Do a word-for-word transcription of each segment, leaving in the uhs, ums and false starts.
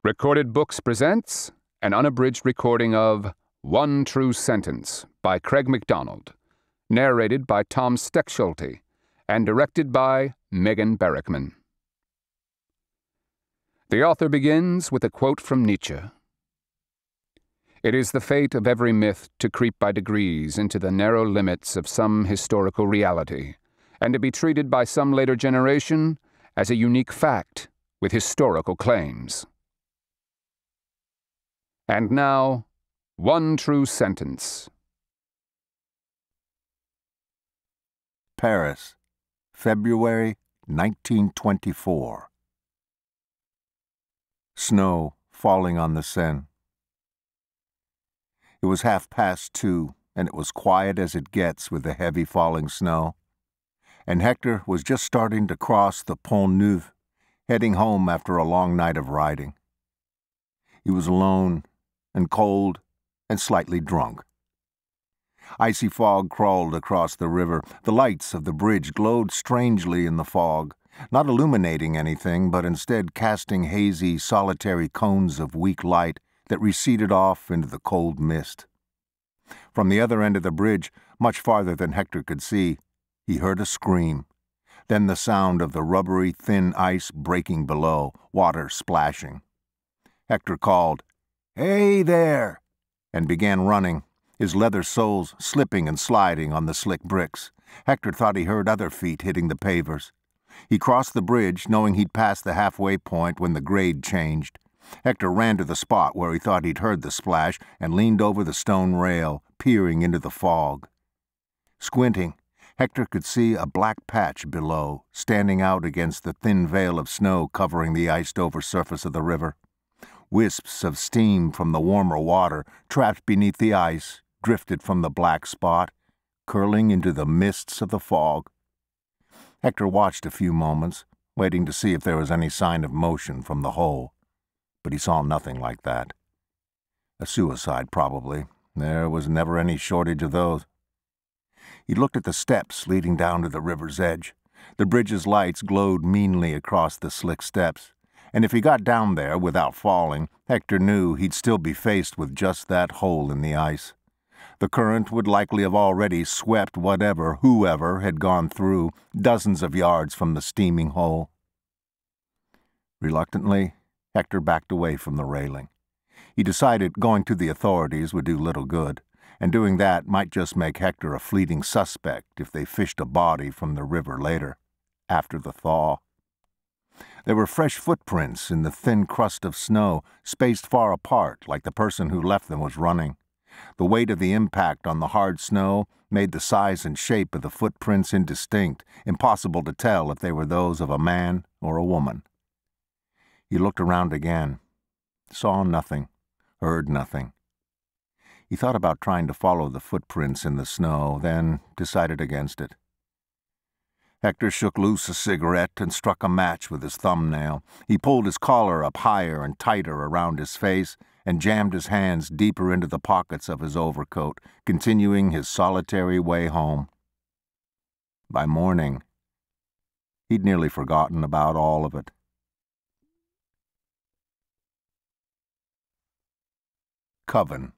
Recorded Books presents an unabridged recording of One True Sentence by Craig McDonald, narrated by Tom Stechschulte, and directed by Megan Barrickman. The author begins with a quote from Nietzsche. It is the fate of every myth to creep by degrees into the narrow limits of some historical reality, and to be treated by some later generation as a unique fact with historical claims. And now, One True Sentence. Paris, February nineteen twenty-four. Snow falling on the Seine. It was half past two, and it was quiet as it gets with the heavy falling snow. And Hector was just starting to cross the Pont Neuf, heading home after a long night of riding. He was alone, and cold, and slightly drunk. Icy fog crawled across the river. The lights of the bridge glowed strangely in the fog, not illuminating anything, but instead casting hazy, solitary cones of weak light that receded off into the cold mist. From the other end of the bridge, much farther than Hector could see, he heard a scream, then the sound of the rubbery, thin ice breaking below, water splashing. Hector called, "Hey there!" and began running, his leather soles slipping and sliding on the slick bricks. Hector thought he heard other feet hitting the pavers. He crossed the bridge, knowing he'd passed the halfway point when the grade changed. Hector ran to the spot where he thought he'd heard the splash and leaned over the stone rail, peering into the fog. Squinting, Hector could see a black patch below, standing out against the thin veil of snow covering the iced-over surface of the river. Wisps of steam from the warmer water, trapped beneath the ice, drifted from the black spot, curling into the mists of the fog. Hector watched a few moments, waiting to see if there was any sign of motion from the hole, but he saw nothing like that. A suicide, probably. There was never any shortage of those. He looked at the steps leading down to the river's edge. The bridge's lights glowed meanly across the slick steps, and if he got down there without falling, Hector knew he'd still be faced with just that hole in the ice. The current would likely have already swept whatever, whoever, had gone through, dozens of yards from the steaming hole. Reluctantly, Hector backed away from the railing. He decided going to the authorities would do little good, and doing that might just make Hector a fleeting suspect if they fished a body from the river later, after the thaw. There were fresh footprints in the thin crust of snow, spaced far apart like the person who left them was running. The weight of the impact on the hard snow made the size and shape of the footprints indistinct, impossible to tell if they were those of a man or a woman. He looked around again, saw nothing, heard nothing. He thought about trying to follow the footprints in the snow, then decided against it. Hector shook loose a cigarette and struck a match with his thumbnail. He pulled his collar up higher and tighter around his face and jammed his hands deeper into the pockets of his overcoat, continuing his solitary way home. By morning, he'd nearly forgotten about all of it. Coven.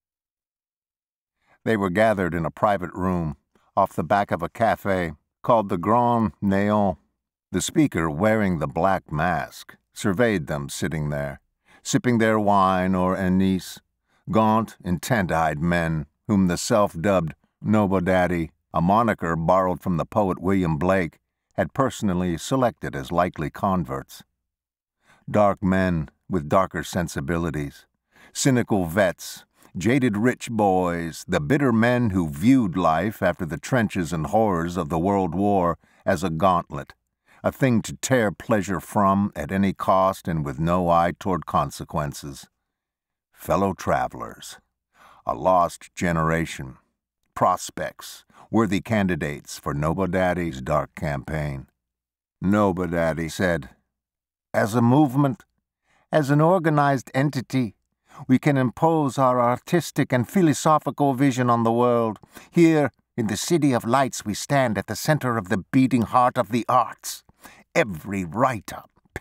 They were gathered in a private room off the back of a cafe called the Grand Néant. The speaker, wearing the black mask, surveyed them sitting there, sipping their wine or anise, gaunt, intent-eyed men whom the self-dubbed Nobodaddy, a moniker borrowed from the poet William Blake, had personally selected as likely converts. Dark men with darker sensibilities, cynical vets, jaded rich boys, the bitter men who viewed life after the trenches and horrors of the World War as a gauntlet, a thing to tear pleasure from at any cost and with no eye toward consequences. Fellow travelers, a lost generation, prospects, worthy candidates for Nobodaddy's dark campaign. Nobodaddy said, "As a movement, as an organized entity, we can impose our artistic and philosophical vision on the world. Here, in the City of Lights, we stand at the center of the beating heart of the arts. Every writer,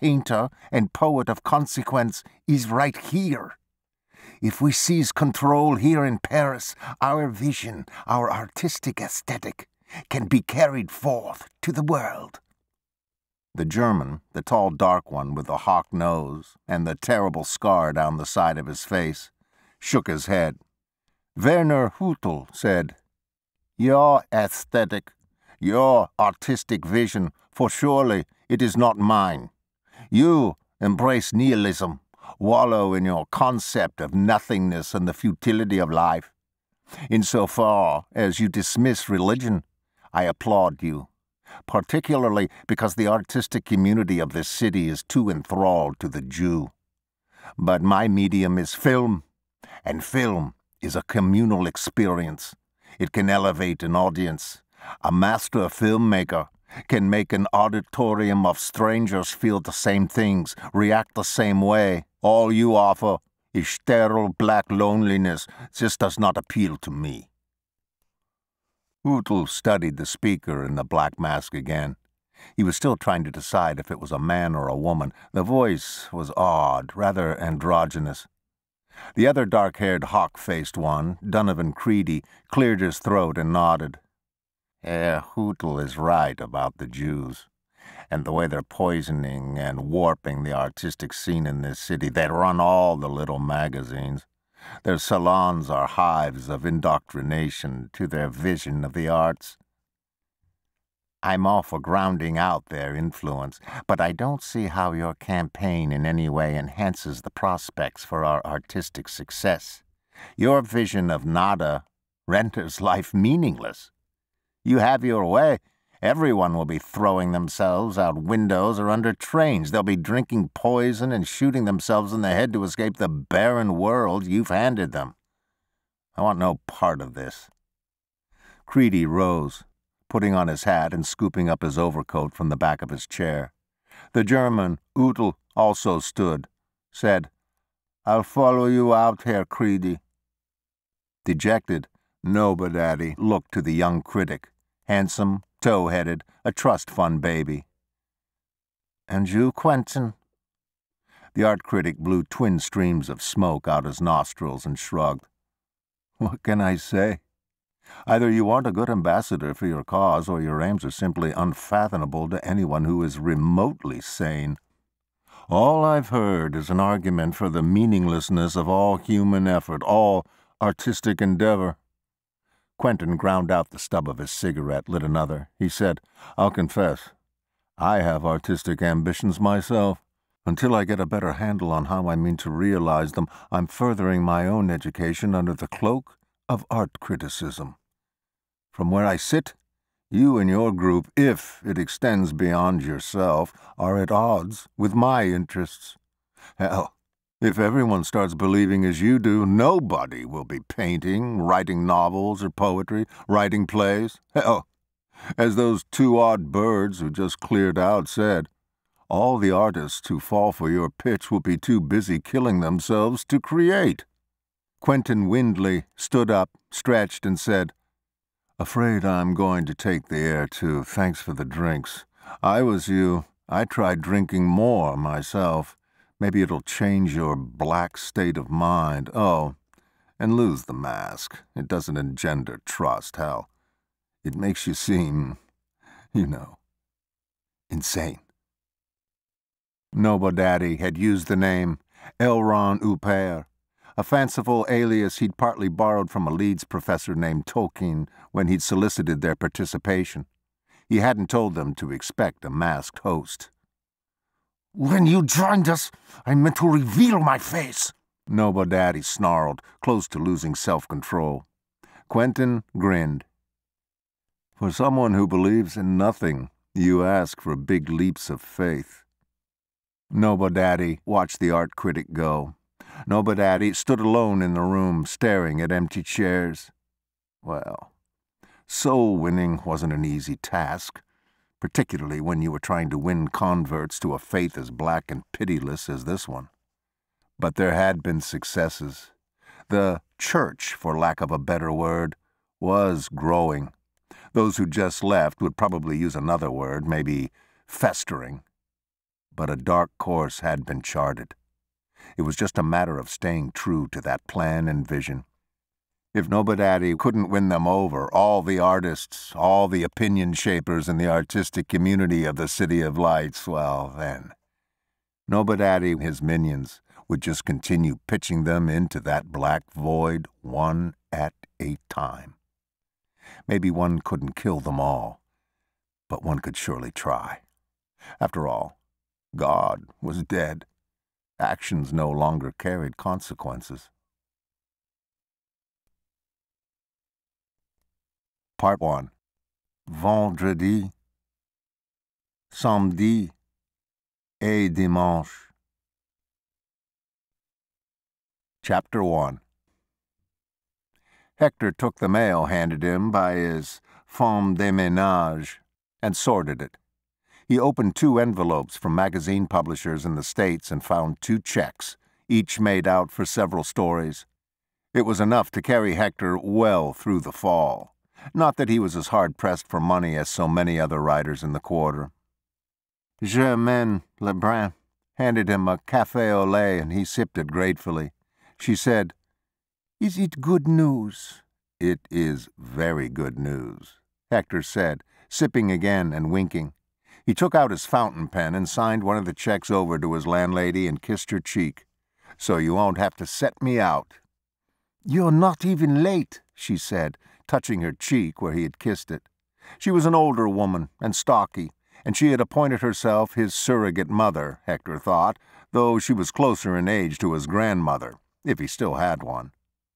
painter and poet of consequence is right here. If we seize control here in Paris, our vision, our artistic aesthetic, can be carried forth to the world." The German, the tall dark one with the hawk nose and the terrible scar down the side of his face, shook his head. Werner Hutel said, "Your aesthetic, your artistic vision, for surely it is not mine. You embrace nihilism, wallow in your concept of nothingness and the futility of life. Insofar as you dismiss religion, I applaud you, particularly because the artistic community of this city is too enthralled to the Jew. But my medium is film, and film is a communal experience. It can elevate an audience. A master filmmaker can make an auditorium of strangers feel the same things, react the same way. All you offer is sterile black loneliness. This does not appeal to me." Hutel studied the speaker in the black mask again. He was still trying to decide if it was a man or a woman. The voice was odd, rather androgynous. The other dark-haired, hawk-faced one, Donovan Creedy, cleared his throat and nodded. Herr Hutel is right about the Jews, and the way they're poisoning and warping the artistic scene in this city. They run all the little magazines. Their salons are hives of indoctrination to their vision of the arts. I'm all for grounding out their influence, but I don't see how your campaign in any way enhances the prospects for our artistic success. Your vision of nada renders life meaningless. You have your way, everyone will be throwing themselves out windows or under trains. They'll be drinking poison and shooting themselves in the head to escape the barren world you've handed them. I want no part of this." Creedy rose, putting on his hat and scooping up his overcoat from the back of his chair. The German, Hutel, also stood, said, "I'll follow you out, Herr Creedy." Dejected, Nobodaddy looked to the young critic, handsome, tow-headed, a trust fund baby. "And you, Quentin?" The art critic blew twin streams of smoke out his nostrils and shrugged. "What can I say? Either you aren't a good ambassador for your cause, or your aims are simply unfathomable to anyone who is remotely sane. All I've heard is an argument for the meaninglessness of all human effort, all artistic endeavor." Quentin ground out the stub of his cigarette, lit another. He said, "I'll confess, I have artistic ambitions myself. Until I get a better handle on how I mean to realize them, I'm furthering my own education under the cloak of art criticism. From where I sit, you and your group, if it extends beyond yourself, are at odds with my interests. Hell, if everyone starts believing as you do, nobody will be painting, writing novels or poetry, writing plays. Hell, as those two odd birds who just cleared out said, all the artists who fall for your pitch will be too busy killing themselves to create." Quentin Windley stood up, stretched, and said, "Afraid I'm going to take the air, too. Thanks for the drinks. I was you. I tried drinking more myself. Maybe it'll change your black state of mind. Oh, and lose the mask. It doesn't engender trust, hell. It makes you seem, you know, insane." Nobodaddy had used the name Elron Huppert, a fanciful alias he'd partly borrowed from a Leeds professor named Tolkien when he'd solicited their participation. He hadn't told them to expect a masked host. "When you joined us, I meant to reveal my face," Nobodaddy snarled, close to losing self-control. Quentin grinned. "For someone who believes in nothing, you ask for big leaps of faith." Nobodaddy watched the art critic go. Nobodaddy stood alone in the room, staring at empty chairs. Well, soul-winning wasn't an easy task, particularly when you were trying to win converts to a faith as black and pitiless as this one. But there had been successes. The church, for lack of a better word, was growing. Those who just left would probably use another word, maybe festering. but a dark course had been charted. It was just a matter of staying true to that plan and vision. If Nobodaddy couldn't win them over, all the artists, all the opinion shapers in the artistic community of the City of Lights, well, then, Nobodaddy and his minions would just continue pitching them into that black void one at a time. Maybe one couldn't kill them all, but one could surely try. After all, God was dead. Actions no longer carried consequences. Part one. Vendredi, samedi et dimanche. Chapter one. Hector took the mail handed him by his femme de ménage and sorted it. He opened two envelopes from magazine publishers in the States and found two checks, each made out for several stories. It was enough to carry Hector well through the fall. Not that he was as hard-pressed for money as so many other writers in the quarter. Germaine Lebrun handed him a café au lait, and he sipped it gratefully. She said, "Is it good news?" "It is very good news," Hector said, sipping again and winking. He took out his fountain pen and signed one of the checks over to his landlady and kissed her cheek. "So you won't have to set me out." "You're not even late," she said, touching her cheek where he had kissed it. She was an older woman and stocky, and she had appointed herself his surrogate mother, Hector thought, though she was closer in age to his grandmother, if he still had one.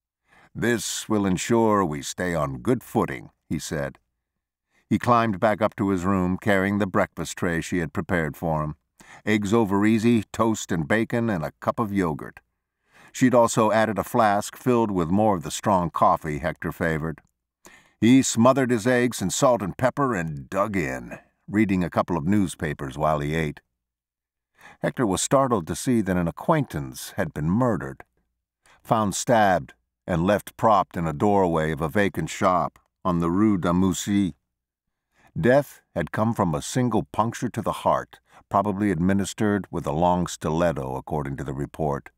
"This will ensure we stay on good footing," he said. He climbed back up to his room, carrying the breakfast tray she had prepared for him. Eggs over easy, toast and bacon, and a cup of yogurt. She'd also added a flask filled with more of the strong coffee Hector favored. He smothered his eggs in salt and pepper and dug in, reading a couple of newspapers while he ate. Hector was startled to see that an acquaintance had been murdered, found stabbed and left propped in a doorway of a vacant shop on the Rue d'Amoussy. Death had come from a single puncture to the heart, probably administered with a long stiletto, according to the report.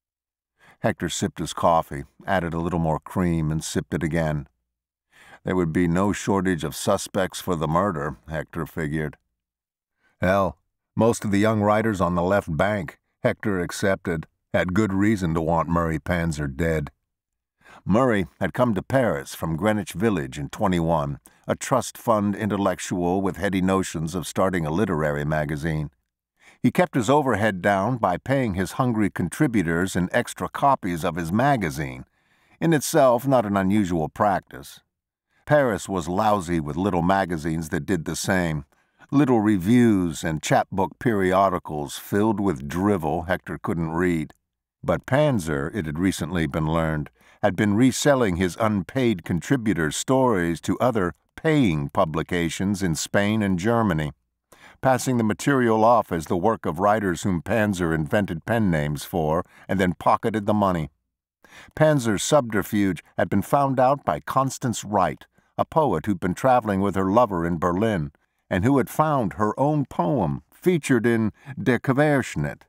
Hector sipped his coffee, added a little more cream, and sipped it again. There would be no shortage of suspects for the murder, Hector figured. Hell, most of the young writers on the left bank, Hector accepted, had good reason to want Murray Panzer dead. Murray had come to Paris from Greenwich Village in twenty-one, a trust fund intellectual with heady notions of starting a literary magazine. He kept his overhead down by paying his hungry contributors in extra copies of his magazine, in itself not an unusual practice. Paris was lousy with little magazines that did the same, little reviews and chapbook periodicals filled with drivel Hector couldn't read. But Panzer, it had recently been learned, had been reselling his unpaid contributors' stories to other paying publications in Spain and Germany, passing the material off as the work of writers whom Panzer invented pen names for and then pocketed the money. Panzer's subterfuge had been found out by Constance Wright, a poet who'd been traveling with her lover in Berlin and who had found her own poem featured in Der Querschnitt.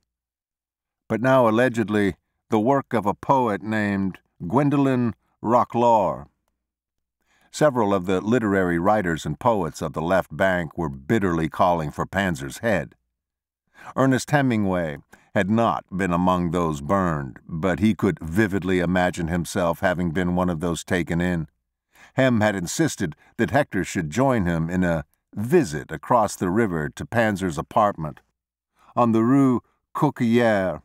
But now allegedly the work of a poet named Gwendolen Rocklore. Several of the literary writers and poets of the left bank were bitterly calling for Panzer's head. Ernest Hemingway had not been among those burned, but he could vividly imagine himself having been one of those taken in. Hem had insisted that Hector should join him in a visit across the river to Panzer's apartment on the Rue Coquillière.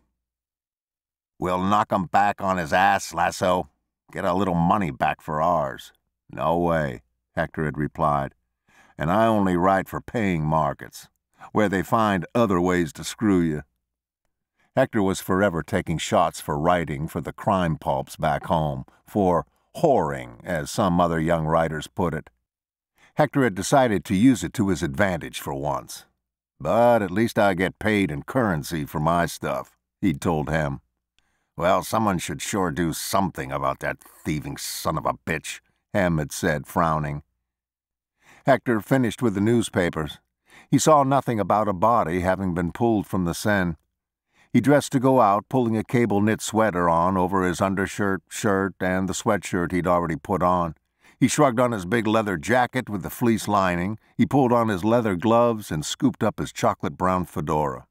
"We'll knock him back on his ass, Lasso. Get a little money back for ours." "No way," Hector had replied. "And I only write for paying markets, where they find other ways to screw you." Hector was forever taking shots for writing for the crime pulps back home, for whoring, as some other young writers put it. Hector had decided to use it to his advantage for once. "But at least I get paid in currency for my stuff," he'd told Hem. "Well, someone should sure do something about that thieving son of a bitch," Hem had said, frowning. Hector finished with the newspapers. He saw nothing about a body having been pulled from the Seine. He dressed to go out, pulling a cable-knit sweater on over his undershirt, shirt, and the sweatshirt he'd already put on. He shrugged on his big leather jacket with the fleece lining. He pulled on his leather gloves and scooped up his chocolate-brown fedora.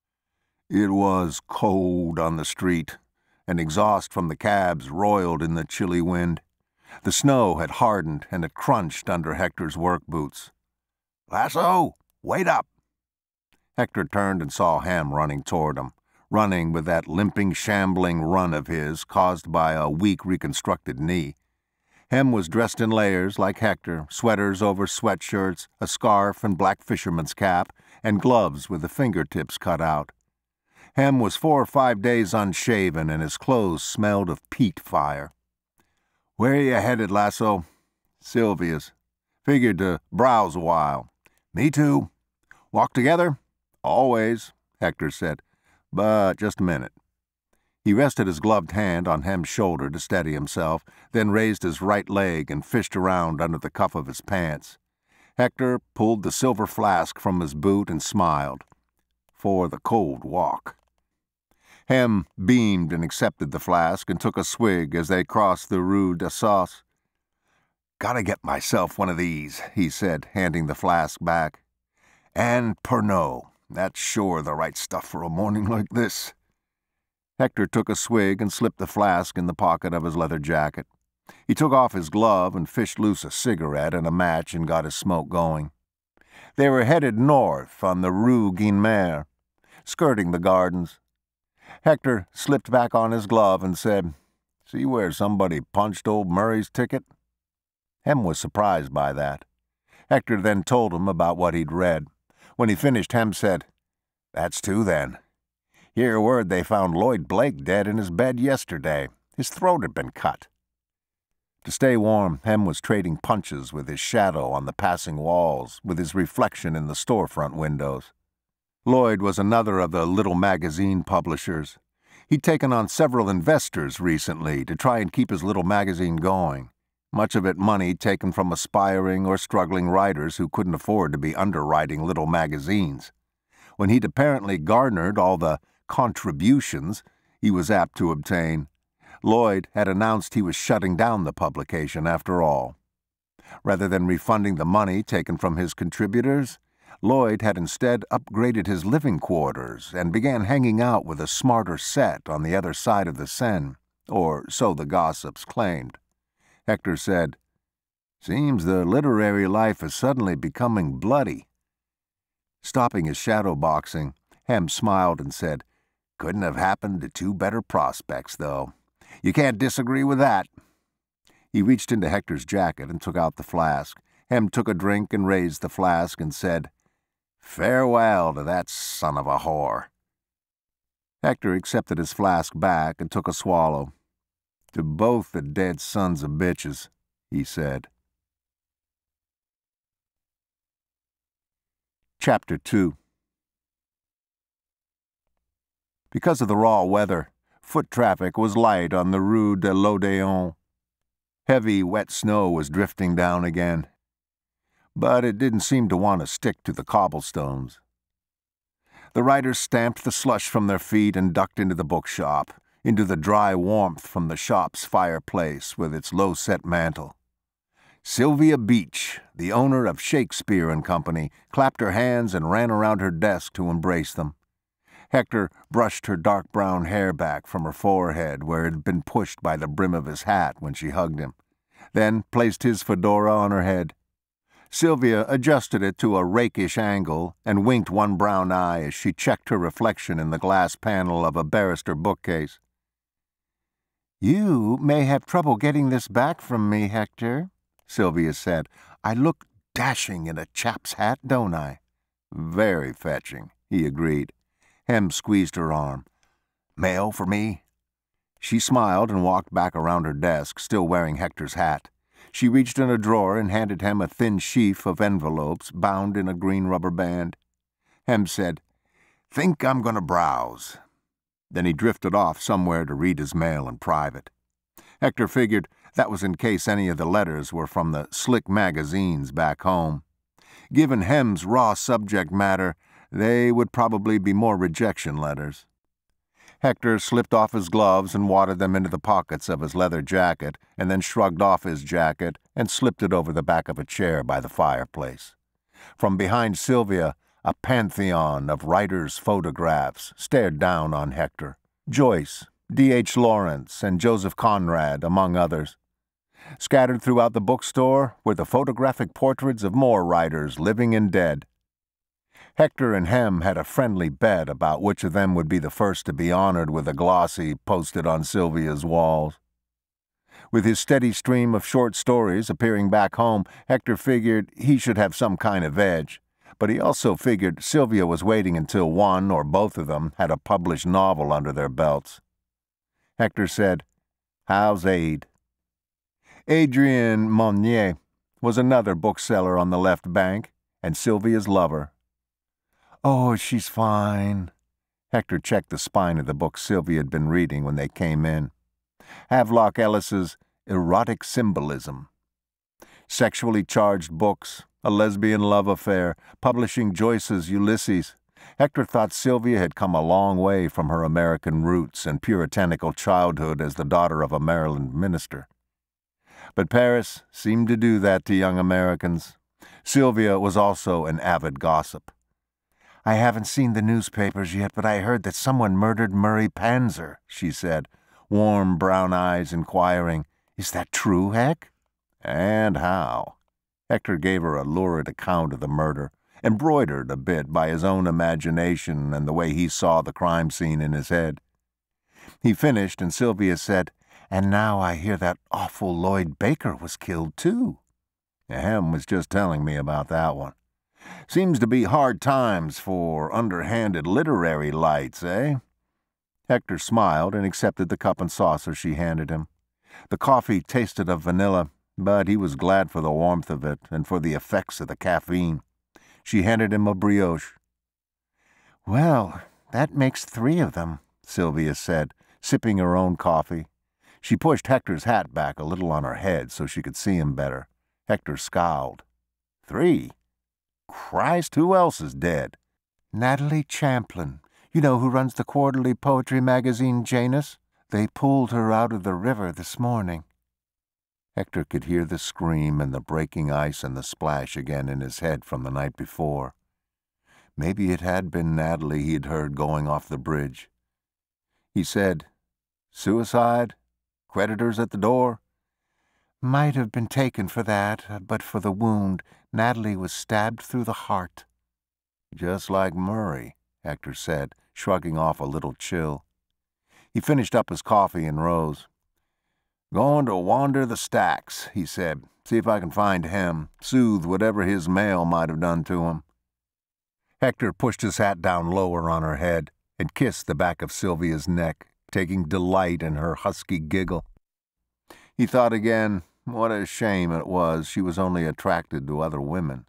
It was cold on the street, and exhaust from the cabs roiled in the chilly wind. The snow had hardened and it crunched under Hector's work boots. "Lasso, wait up!" Hector turned and saw Hem running toward him, running with that limping, shambling run of his caused by a weak reconstructed knee. Hem was dressed in layers like Hector, sweaters over sweatshirts, a scarf and black fisherman's cap, and gloves with the fingertips cut out. Hem was four or five days unshaven, and his clothes smelled of peat fire. "Where are you headed, Lasso?" "Sylvia's. Figured to browse a while." "Me too." "Walk together?" "Always," Hector said. "But just a minute." He rested his gloved hand on Hem's shoulder to steady himself, then raised his right leg and fished around under the cuff of his pants. Hector pulled the silver flask from his boot and smiled. "For the cold walk." Hem beamed and accepted the flask and took a swig as they crossed the Rue d'Assas. "Gotta get myself one of these," he said, handing the flask back. "And Pernod. That's sure the right stuff for a morning like this." Hector took a swig and slipped the flask in the pocket of his leather jacket. He took off his glove and fished loose a cigarette and a match and got his smoke going. They were headed north on the Rue Guinemer, skirting the gardens. Hector slipped back on his glove and said, "See where somebody punched old Murray's ticket?" Hem was surprised by that. Hector then told him about what he'd read. When he finished, Hem said, "That's two, then. Hear word they found Lloyd Blake dead in his bed yesterday. His throat had been cut." To stay warm, Hem was trading punches with his shadow on the passing walls, with his reflection in the storefront windows. Lloyd was another of the little magazine publishers. He'd taken on several investors recently to try and keep his little magazine going, much of it money taken from aspiring or struggling writers who couldn't afford to be underwriting little magazines. When he'd apparently garnered all the contributions he was apt to obtain, Lloyd had announced he was shutting down the publication after all. Rather than refunding the money taken from his contributors, Lloyd had instead upgraded his living quarters and began hanging out with a smarter set on the other side of the Seine, or so the gossips claimed. Hector said, "Seems the literary life is suddenly becoming bloody." Stopping his shadow boxing, Hem smiled and said, "Couldn't have happened to two better prospects, though. You can't disagree with that." He reached into Hector's jacket and took out the flask. Hem took a drink and raised the flask and said, "Farewell to that son of a whore." Hector accepted his flask back and took a swallow. "To both the dead sons of bitches," he said. Chapter two. Because of the raw weather, foot traffic was light on the Rue de l'Odéon. Heavy, wet snow was drifting down again, but it didn't seem to want to stick to the cobblestones. The riders stamped the slush from their feet and ducked into the bookshop, into the dry warmth from the shop's fireplace with its low-set mantel. Sylvia Beach, the owner of Shakespeare and Company, clapped her hands and ran around her desk to embrace them. Hector brushed her dark brown hair back from her forehead where it had been pushed by the brim of his hat when she hugged him, then placed his fedora on her head. Sylvia adjusted it to a rakish angle and winked one brown eye as she checked her reflection in the glass panel of a barrister bookcase. "You may have trouble getting this back from me, Hector," Sylvia said. "I look dashing in a chap's hat, don't I?" "Very fetching," he agreed. Hem squeezed her arm. "Mail for me?" She smiled and walked back around her desk, still wearing Hector's hat. She reached in a drawer and handed him a thin sheaf of envelopes bound in a green rubber band. Hem said, "Think I'm going to browse." Then he drifted off somewhere to read his mail in private. Hector figured that was in case any of the letters were from the slick magazines back home. Given Hem's raw subject matter, they would probably be more rejection letters. Hector slipped off his gloves and wadded them into the pockets of his leather jacket, and then shrugged off his jacket and slipped it over the back of a chair by the fireplace. From behind Sylvia, a pantheon of writers' photographs stared down on Hector. Joyce, D H Lawrence, and Joseph Conrad, among others. Scattered throughout the bookstore were the photographic portraits of more writers, living and dead. Hector and Hem had a friendly bet about which of them would be the first to be honored with a glossy posted on Sylvia's walls. With his steady stream of short stories appearing back home, Hector figured he should have some kind of edge, but he also figured Sylvia was waiting until one or both of them had a published novel under their belts. Hector said, "How's Aid?" Adrienne Monnier was another bookseller on the left bank, and Sylvia's lover. "Oh, she's fine." Hector checked the spine of the book Sylvia had been reading when they came in. Havelock Ellis's Erotic Symbolism. Sexually charged books, a lesbian love affair, publishing Joyce's Ulysses. Hector thought Sylvia had come a long way from her American roots and puritanical childhood as the daughter of a Maryland minister. But Paris seemed to do that to young Americans. Sylvia was also an avid gossip. "I haven't seen the newspapers yet, but I heard that someone murdered Murray Panzer," she said, warm brown eyes inquiring, "Is that true, Heck?" "And how?" Hector gave her a lurid account of the murder, embroidered a bit by his own imagination and the way he saw the crime scene in his head. He finished, and Sylvia said, "And now I hear that awful Lloyd Baker was killed, too." Hem was just telling me about that one. Seems to be hard times for underhanded literary lights, eh? Hector smiled and accepted the cup and saucer she handed him. The coffee tasted of vanilla, but he was glad for the warmth of it and for the effects of the caffeine. She handed him a brioche. "Well, that makes three of them," Sylvia said, sipping her own coffee. She pushed Hector's hat back a little on her head so she could see him better. Hector scowled. "Three? Christ, who else is dead?" "Natalie Champlin. You know who runs the quarterly poetry magazine Janus? They pulled her out of the river this morning." Hector could hear the scream and the breaking ice and the splash again in his head from the night before. Maybe it had been Natalie he'd heard going off the bridge. He said, "Suicide? Creditors at the door?" "Might have been taken for that, but for the wound. Natalie was stabbed through the heart." "Just like Murray," Hector said, shrugging off a little chill. He finished up his coffee and rose. "Going to wander the stacks," he said. "See if I can find him, soothe whatever his mail might have done to him." Hector pushed his hat down lower on her head and kissed the back of Sylvia's neck, taking delight in her husky giggle. He thought again, what a shame it was she was only attracted to other women.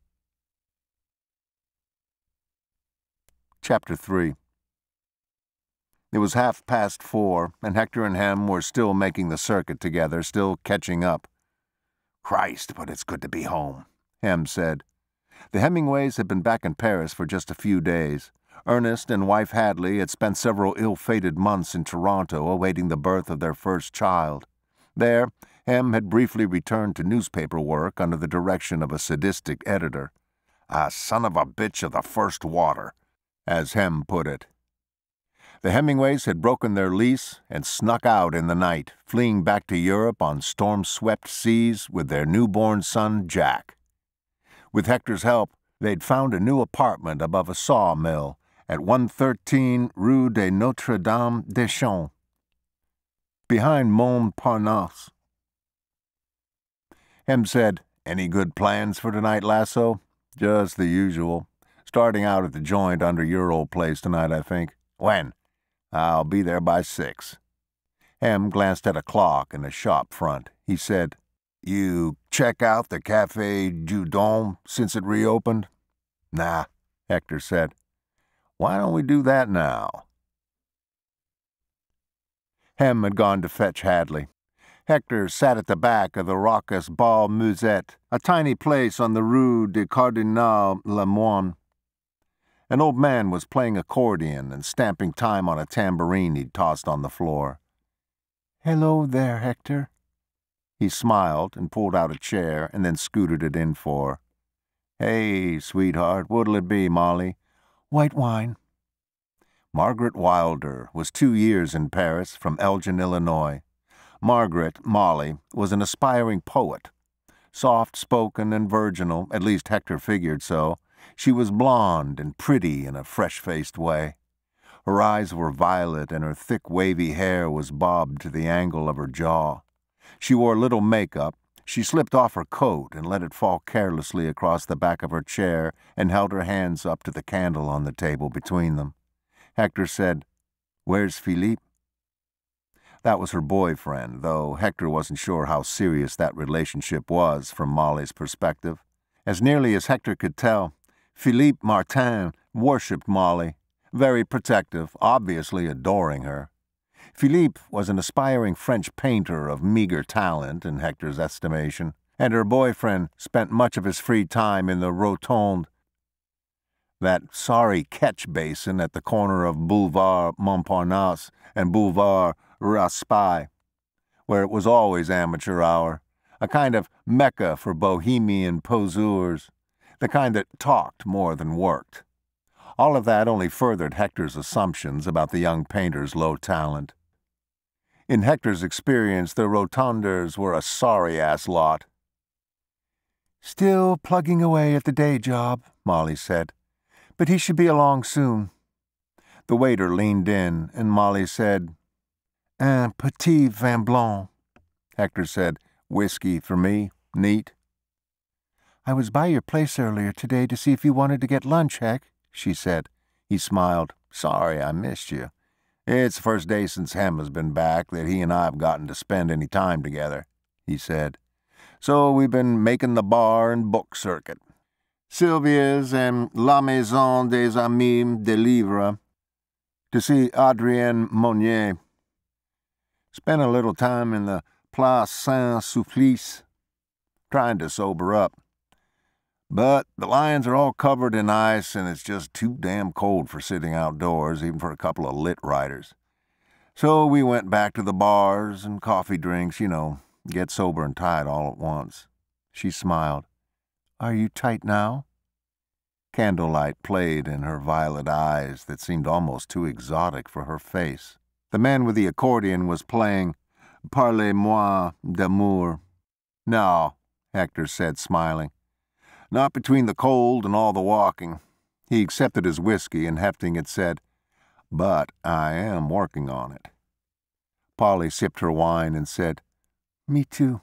Chapter three. It was half past four, and Hector and Hem were still making the circuit together, still catching up. "Christ, but it's good to be home," Hem said. The Hemingways had been back in Paris for just a few days. Ernest and wife Hadley had spent several ill-fated months in Toronto awaiting the birth of their first child. There, Hem had briefly returned to newspaper work under the direction of a sadistic editor. "A son of a bitch of the first water," as Hem put it. The Hemingways had broken their lease and snuck out in the night, fleeing back to Europe on storm-swept seas with their newborn son, Jack. With Hector's help, they'd found a new apartment above a sawmill at one thirteen Rue de Notre-Dame-des-Champs, behind Montparnasse. Hem said, "Any good plans for tonight, Lasso?" "Just the usual. Starting out at the joint under your old place tonight, I think." "When?" "I'll be there by six." Hem glanced at a clock in a shop front. He said, "You check out the Café du Dôme since it reopened?" "Nah," Hector said. "Why don't we do that now?" Hem had gone to fetch Hadley. Hector sat at the back of the raucous Bal Musette, a tiny place on the Rue du Cardinal Lemoine. An old man was playing accordion and stamping time on a tambourine he'd tossed on the floor. "Hello there, Hector." He smiled and pulled out a chair and then scooted it in for her. "Hey, sweetheart, what'll it be, Molly?" "White wine." Margaret Wilder was two years in Paris from Elgin, Illinois. Margaret, Molly, was an aspiring poet. Soft-spoken and virginal, at least Hector figured so, she was blonde and pretty in a fresh-faced way. Her eyes were violet and her thick wavy hair was bobbed to the angle of her jaw. She wore little makeup. She slipped off her coat and let it fall carelessly across the back of her chair and held her hands up to the candle on the table between them. Hector said, "Where's Philippe?" That was her boyfriend, though Hector wasn't sure how serious that relationship was from Molly's perspective. As nearly as Hector could tell, Philippe Martin worshipped Molly, very protective, obviously adoring her. Philippe was an aspiring French painter of meager talent in Hector's estimation, and her boyfriend spent much of his free time in the Rotonde, that sorry catch basin at the corner of Boulevard Montparnasse and Boulevard Raspail, where it was always amateur hour, a kind of mecca for bohemian poseurs, the kind that talked more than worked. All of that only furthered Hector's assumptions about the young painter's low talent. In Hector's experience, the Rotonders were a sorry-ass lot. "Still plugging away at the day job," Molly said. "But he should be along soon." The waiter leaned in, and Molly said, "Un petit vin blanc." Hector said, "Whiskey for me, neat." "I was by your place earlier today to see if you wanted to get lunch, Heck," she said. He smiled. "Sorry I missed you. It's the first day since Hem has been back that he and I have gotten to spend any time together," he said. "So we've been making the bar and book circuit. Sylvia's and La Maison des Amis de Livre, to see Adrien Monnier. Spent a little time in the Place Saint-Sulpice, trying to sober up. But the lions are all covered in ice, and it's just too damn cold for sitting outdoors, even for a couple of lit riders. So we went back to the bars and coffee drinks, you know, get sober and tight all at once." She smiled. "Are you tight now?" Candlelight played in her violet eyes that seemed almost too exotic for her face. The man with the accordion was playing Parlez-moi d'amour. "No," Hector said, smiling. "Not between the cold and all the walking." He accepted his whiskey and, hefting it, said, "But I am working on it." Polly sipped her wine and said, "Me too."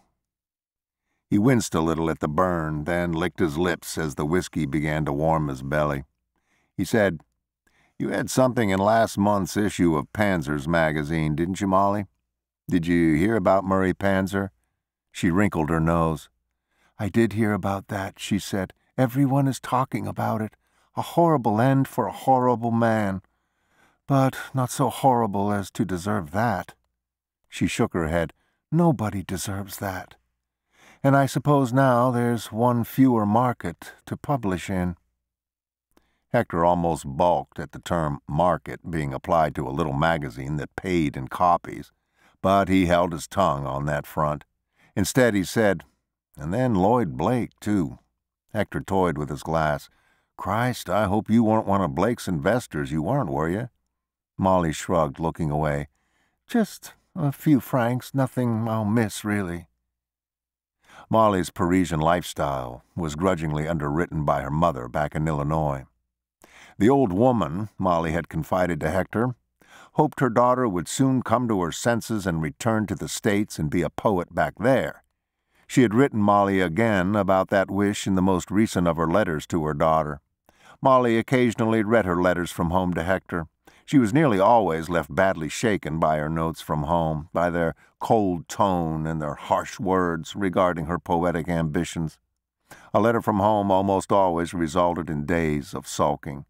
He winced a little at the burn, then licked his lips as the whiskey began to warm his belly. He said, "You had something in last month's issue of Panzer's magazine, didn't you, Molly? Did you hear about Murray Panzer?" She wrinkled her nose. "I did hear about that," she said. "Everyone is talking about it. A horrible end for a horrible man. But not so horrible as to deserve that." She shook her head. "Nobody deserves that. And I suppose now there's one fewer market to publish in." Hector almost balked at the term market being applied to a little magazine that paid in copies, but he held his tongue on that front. Instead, he said, "And then Lloyd Blake, too." Hector toyed with his glass. "Christ, I hope you weren't one of Blake's investors. You weren't, were you?" Molly shrugged, looking away. "Just a few francs, nothing I'll miss, really." Molly's Parisian lifestyle was grudgingly underwritten by her mother back in Illinois. The old woman, Molly had confided to Hector, hoped her daughter would soon come to her senses and return to the States and be a poet back there. She had written Molly again about that wish in the most recent of her letters to her daughter. Molly occasionally read her letters from home to Hector. She was nearly always left badly shaken by her notes from home, by their cold tone and their harsh words regarding her poetic ambitions. A letter from home almost always resulted in days of sulking.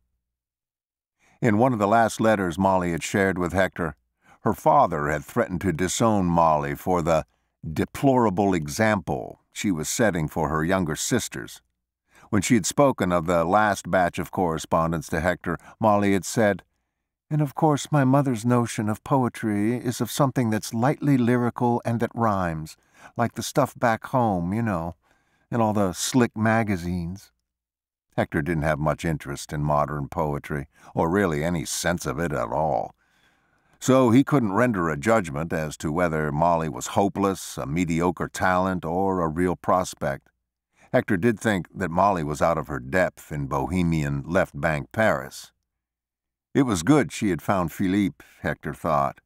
In one of the last letters Molly had shared with Hector, her father had threatened to disown Molly for the deplorable example she was setting for her younger sisters. When she had spoken of the last batch of correspondence to Hector, Molly had said, "And of course my mother's notion of poetry is of something that's lightly lyrical and that rhymes, like the stuff back home, you know, in all the slick magazines." Hector didn't have much interest in modern poetry, or really any sense of it at all. So he couldn't render a judgment as to whether Molly was hopeless, a mediocre talent, or a real prospect. Hector did think that Molly was out of her depth in bohemian left bank Paris. It was good she had found Philippe, Hector thought.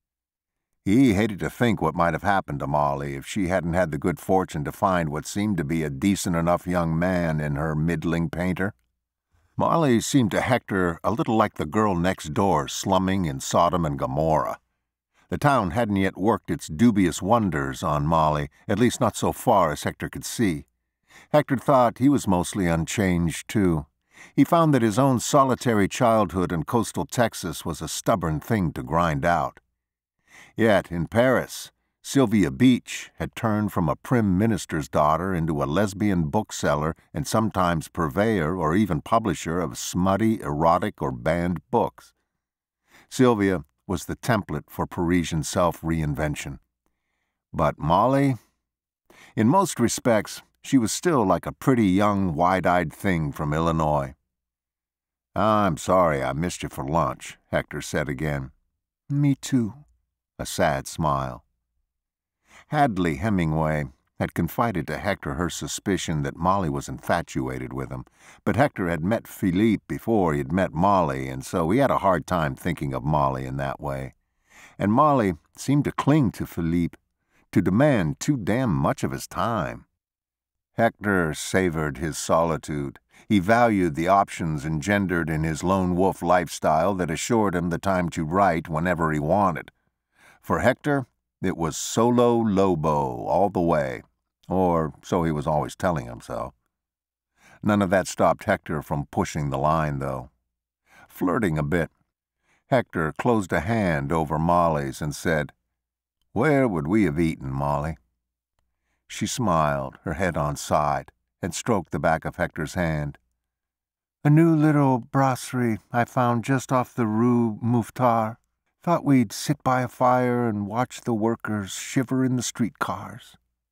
He hated to think what might have happened to Molly if she hadn't had the good fortune to find what seemed to be a decent enough young man in her middling painter. Molly seemed to Hector a little like the girl next door slumming in Sodom and Gomorrah. The town hadn't yet worked its dubious wonders on Molly, at least not so far as Hector could see. Hector thought he was mostly unchanged, too. He found that his own solitary childhood in coastal Texas was a stubborn thing to grind out. Yet, in Paris, Sylvia Beach had turned from a prim minister's daughter into a lesbian bookseller and sometimes purveyor or even publisher of smutty, erotic, or banned books. Sylvia was the template for Parisian self-reinvention. But Molly? In most respects, she was still like a pretty young, wide-eyed thing from Illinois. "I'm sorry I missed you for lunch," Hector said again. "Me too." A sad smile. Hadley Hemingway had confided to Hector her suspicion that Molly was infatuated with him, but Hector had met Philippe before he had met Molly, and so he had a hard time thinking of Molly in that way. And Molly seemed to cling to Philippe, to demand too damn much of his time. Hector savored his solitude. He valued the options engendered in his lone wolf lifestyle that assured him the time to write whenever he wanted. For Hector, it was solo lobo all the way, or so he was always telling himself. None of that stopped Hector from pushing the line, though. Flirting a bit, Hector closed a hand over Molly's and said, "Where would we have eaten, Molly?" She smiled, her head on side, and stroked the back of Hector's hand. "A new little brasserie I found just off the Rue Mouffetard. Thought we'd sit by a fire and watch the workers shiver in the streetcars."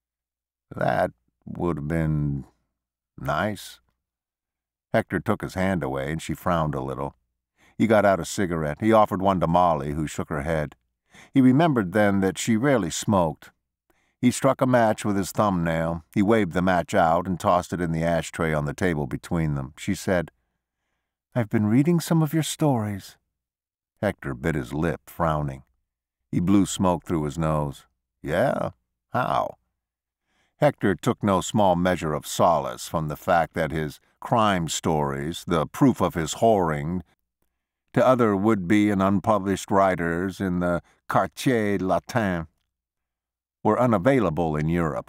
"That would have been nice." Hector took his hand away, and she frowned a little. He got out a cigarette. He offered one to Molly, who shook her head. He remembered then that she rarely smoked. He struck a match with his thumbnail. He waved the match out and tossed it in the ashtray on the table between them. She said, "I've been reading some of your stories." Hector bit his lip, frowning. He blew smoke through his nose. "Yeah? How?" Hector took no small measure of solace from the fact that his crime stories, the proof of his whoring, to other would-be and unpublished writers in the Quartier Latin, were unavailable in Europe.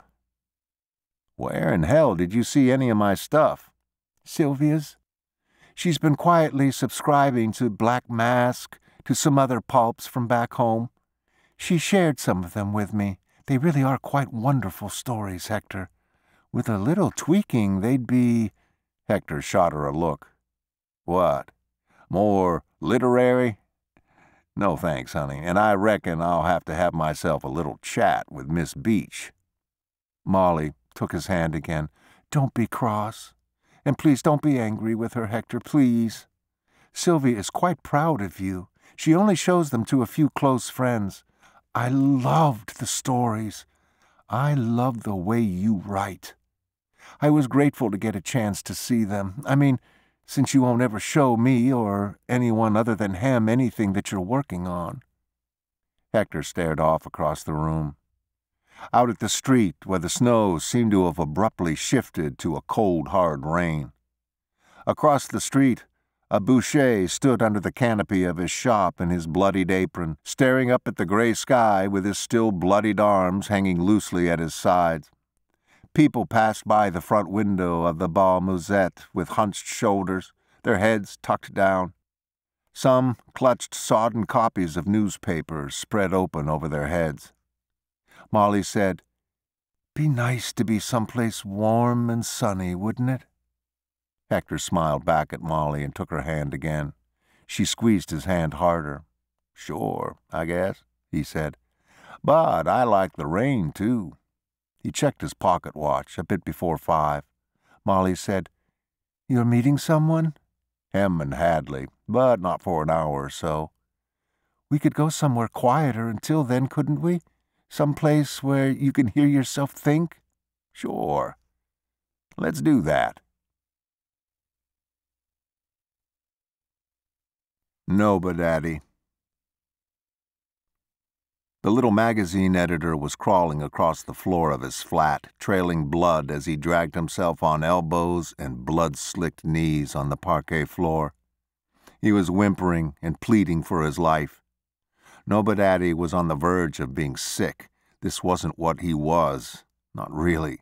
"Where in hell did you see any of my stuff?" "Sylvia's. She's been quietly subscribing to Black Mask, to some other pulps from back home. She shared some of them with me. They really are quite wonderful stories, Hector. With a little tweaking, they'd be—" Hector shot her a look. "What? More literary?" "No thanks, honey, and I reckon I'll have to have myself a little chat with Miss Beach." Molly took his hand again. "Don't be cross. And please don't be angry with her, Hector, please. Sylvia is quite proud of you. She only shows them to a few close friends. I loved the stories. I love the way you write. I was grateful to get a chance to see them. I mean, since you won't ever show me or anyone other than Hem anything that you're working on." Hector stared off across the room. Out at the street, where the snow seemed to have abruptly shifted to a cold, hard rain. Across the street, a boucher stood under the canopy of his shop in his bloodied apron, staring up at the gray sky with his still bloodied arms hanging loosely at his sides. People passed by the front window of the Bar Musette with hunched shoulders, their heads tucked down. Some clutched sodden copies of newspapers spread open over their heads. Molly said, Be nice to be someplace warm and sunny, wouldn't it? Hector smiled back at Molly and took her hand again. She squeezed his hand harder. Sure, I guess, he said. But I like the rain, too. He checked his pocket watch, a bit before five. Molly said, You're meeting someone? Hem and Hadley, but not for an hour or so. We could go somewhere quieter until then, couldn't we? Some place where you can hear yourself think? Sure. Let's do that. Nobody. The little magazine editor was crawling across the floor of his flat, trailing blood as he dragged himself on elbows and blood-slicked knees on the parquet floor. He was whimpering and pleading for his life. Nobody was on the verge of being sick. This wasn't what he was. Not really.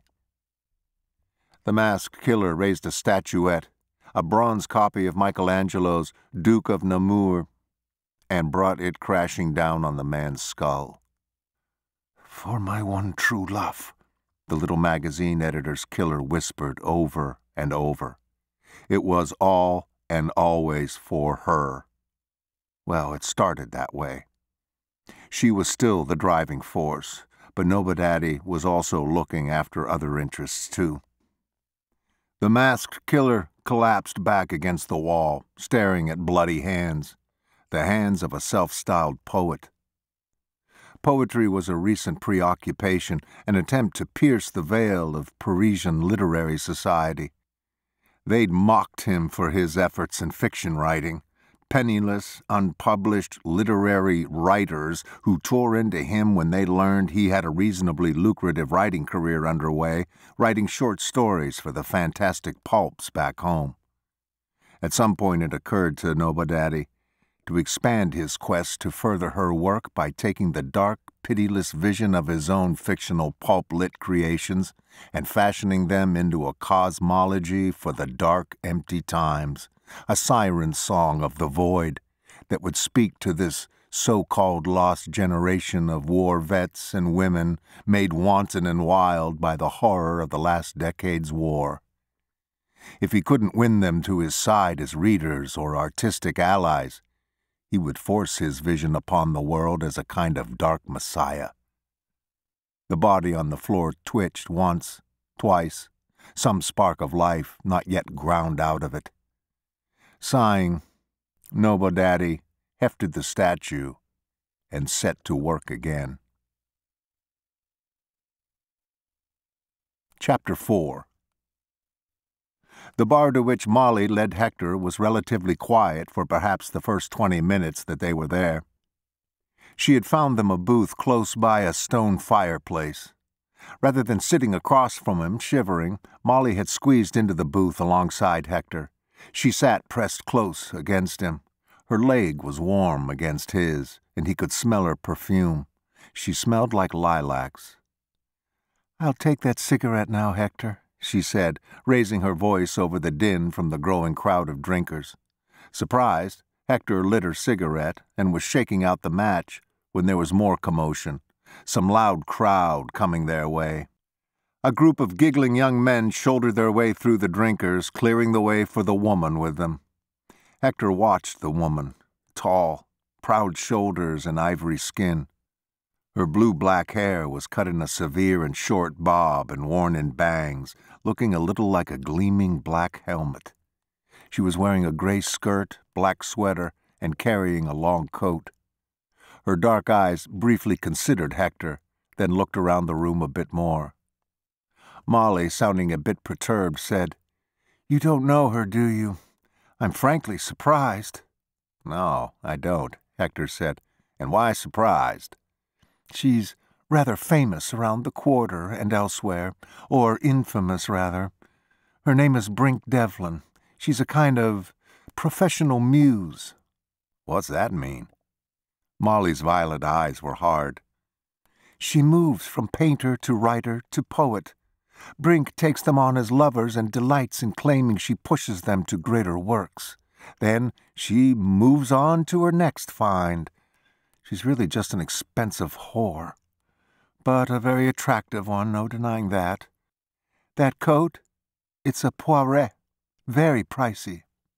The masked killer raised a statuette, a bronze copy of Michelangelo's Duke of Nemours, and brought it crashing down on the man's skull. For my one true love, the little magazine editor's killer whispered over and over. It was all and always for her. Well, it started that way. She was still the driving force, but Nobody was also looking after other interests, too. The masked killer collapsed back against the wall, staring at bloody hands, the hands of a self-styled poet. Poetry was a recent preoccupation, an attempt to pierce the veil of Parisian literary society. They'd mocked him for his efforts in fiction writing, penniless, unpublished literary writers who tore into him when they learned he had a reasonably lucrative writing career underway, writing short stories for the fantastic pulps back home. At some point it occurred to Nobody to expand his quest to further her work by taking the dark, pitiless vision of his own fictional pulp-lit creations and fashioning them into a cosmology for the dark, empty times, a siren song of the void that would speak to this so-called lost generation of war vets and women made wanton and wild by the horror of the last decade's war. If he couldn't win them to his side as readers or artistic allies, he would force his vision upon the world as a kind of dark messiah. The body on the floor twitched once, twice, some spark of life not yet ground out of it. Sighing, Nobody hefted the statue and set to work again. Chapter four. The bar to which Molly led Hector was relatively quiet for perhaps the first twenty minutes that they were there. She had found them a booth close by a stone fireplace. Rather than sitting across from him, shivering, Molly had squeezed into the booth alongside Hector. She sat pressed close against him. Her leg was warm against his, and he could smell her perfume. She smelled like lilacs. "I'll take that cigarette now, Hector," she said, raising her voice over the din from the growing crowd of drinkers. Surprised, Hector lit her cigarette and was shaking out the match when there was more commotion, some loud crowd coming their way. A group of giggling young men shouldered their way through the drinkers, clearing the way for the woman with them. Hector watched the woman, tall, proud shoulders and ivory skin. Her blue-black hair was cut in a severe and short bob and worn in bangs, looking a little like a gleaming black helmet. She was wearing a gray skirt, black sweater, and carrying a long coat. Her dark eyes briefly considered Hector, then looked around the room a bit more. Molly, sounding a bit perturbed, said, "You don't know her, do you? I'm frankly surprised." "No, I don't," Hector said. "And why surprised?" "She's rather famous around the quarter and elsewhere, or infamous, rather. Her name is Brinke Devlin. She's a kind of professional muse." "What's that mean?" Molly's violet eyes were hard. "She moves from painter to writer to poet. Brinke takes them on as lovers and delights in claiming she pushes them to greater works. Then she moves on to her next find. She's really just an expensive whore. but a very attractive one, no denying that. That coat, it's a poiret, very pricey.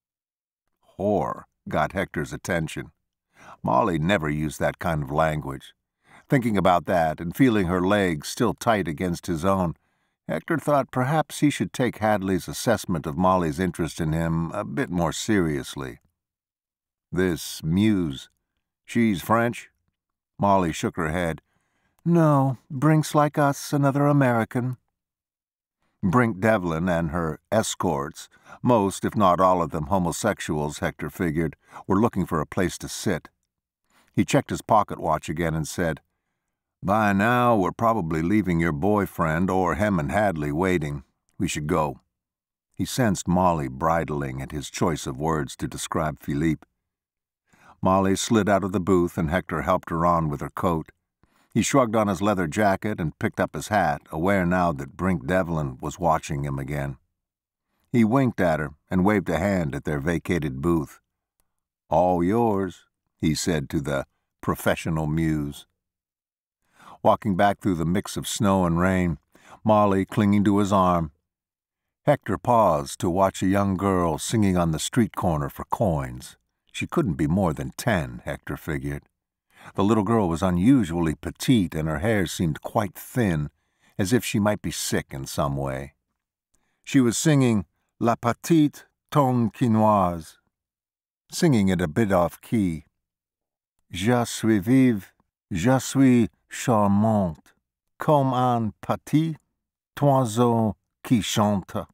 Whore got Hector's attention. Molly never used that kind of language. Thinking about that and feeling her legs still tight against his own, Hector thought perhaps he should take Hadley's assessment of Molly's interest in him a bit more seriously. This Muse, she's French? Molly shook her head. No, Brinke's like us, another American. Brinke Devlin and her escorts, most if not all of them homosexuals, Hector figured, were looking for a place to sit. He checked his pocket watch again and said, By now we're probably leaving your boyfriend or Hem and Hadley waiting. We should go. He sensed Molly bridling at his choice of words to describe Philippe. Molly slid out of the booth and Hector helped her on with her coat. He shrugged on his leather jacket and picked up his hat, aware now that Brinke Devlin was watching him again. He winked at her and waved a hand at their vacated booth. All yours, he said to the professional Muse. Walking back through the mix of snow and rain, Molly clinging to his arm, Hector paused to watch a young girl singing on the street corner for coins. She couldn't be more than ten, Hector figured. The little girl was unusually petite and her hair seemed quite thin, as if she might be sick in some way. She was singing La Petite Tonkinoise, singing it a bit off key. Je suis vive, je suis charmante, comme un petit oiseau qui chante.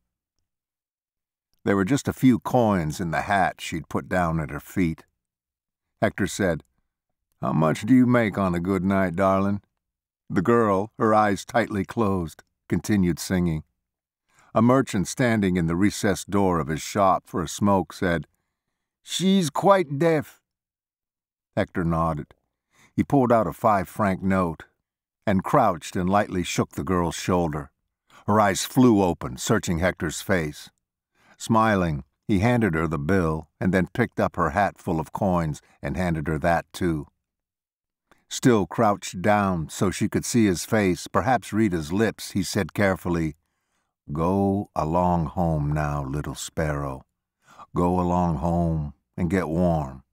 There were just a few coins in the hat she'd put down at her feet. Hector said, How much do you make on a good night, darling? The girl, her eyes tightly closed, continued singing. A merchant standing in the recessed door of his shop for a smoke said, She's quite deaf. Hector nodded. He pulled out a five-franc note and crouched and lightly shook the girl's shoulder. Her eyes flew open, searching Hector's face. Smiling, he handed her the bill and then picked up her hat full of coins and handed her that too. Still crouched down so she could see his face, perhaps read his lips, he said carefully, Go along home now, little sparrow. Go along home and get warm.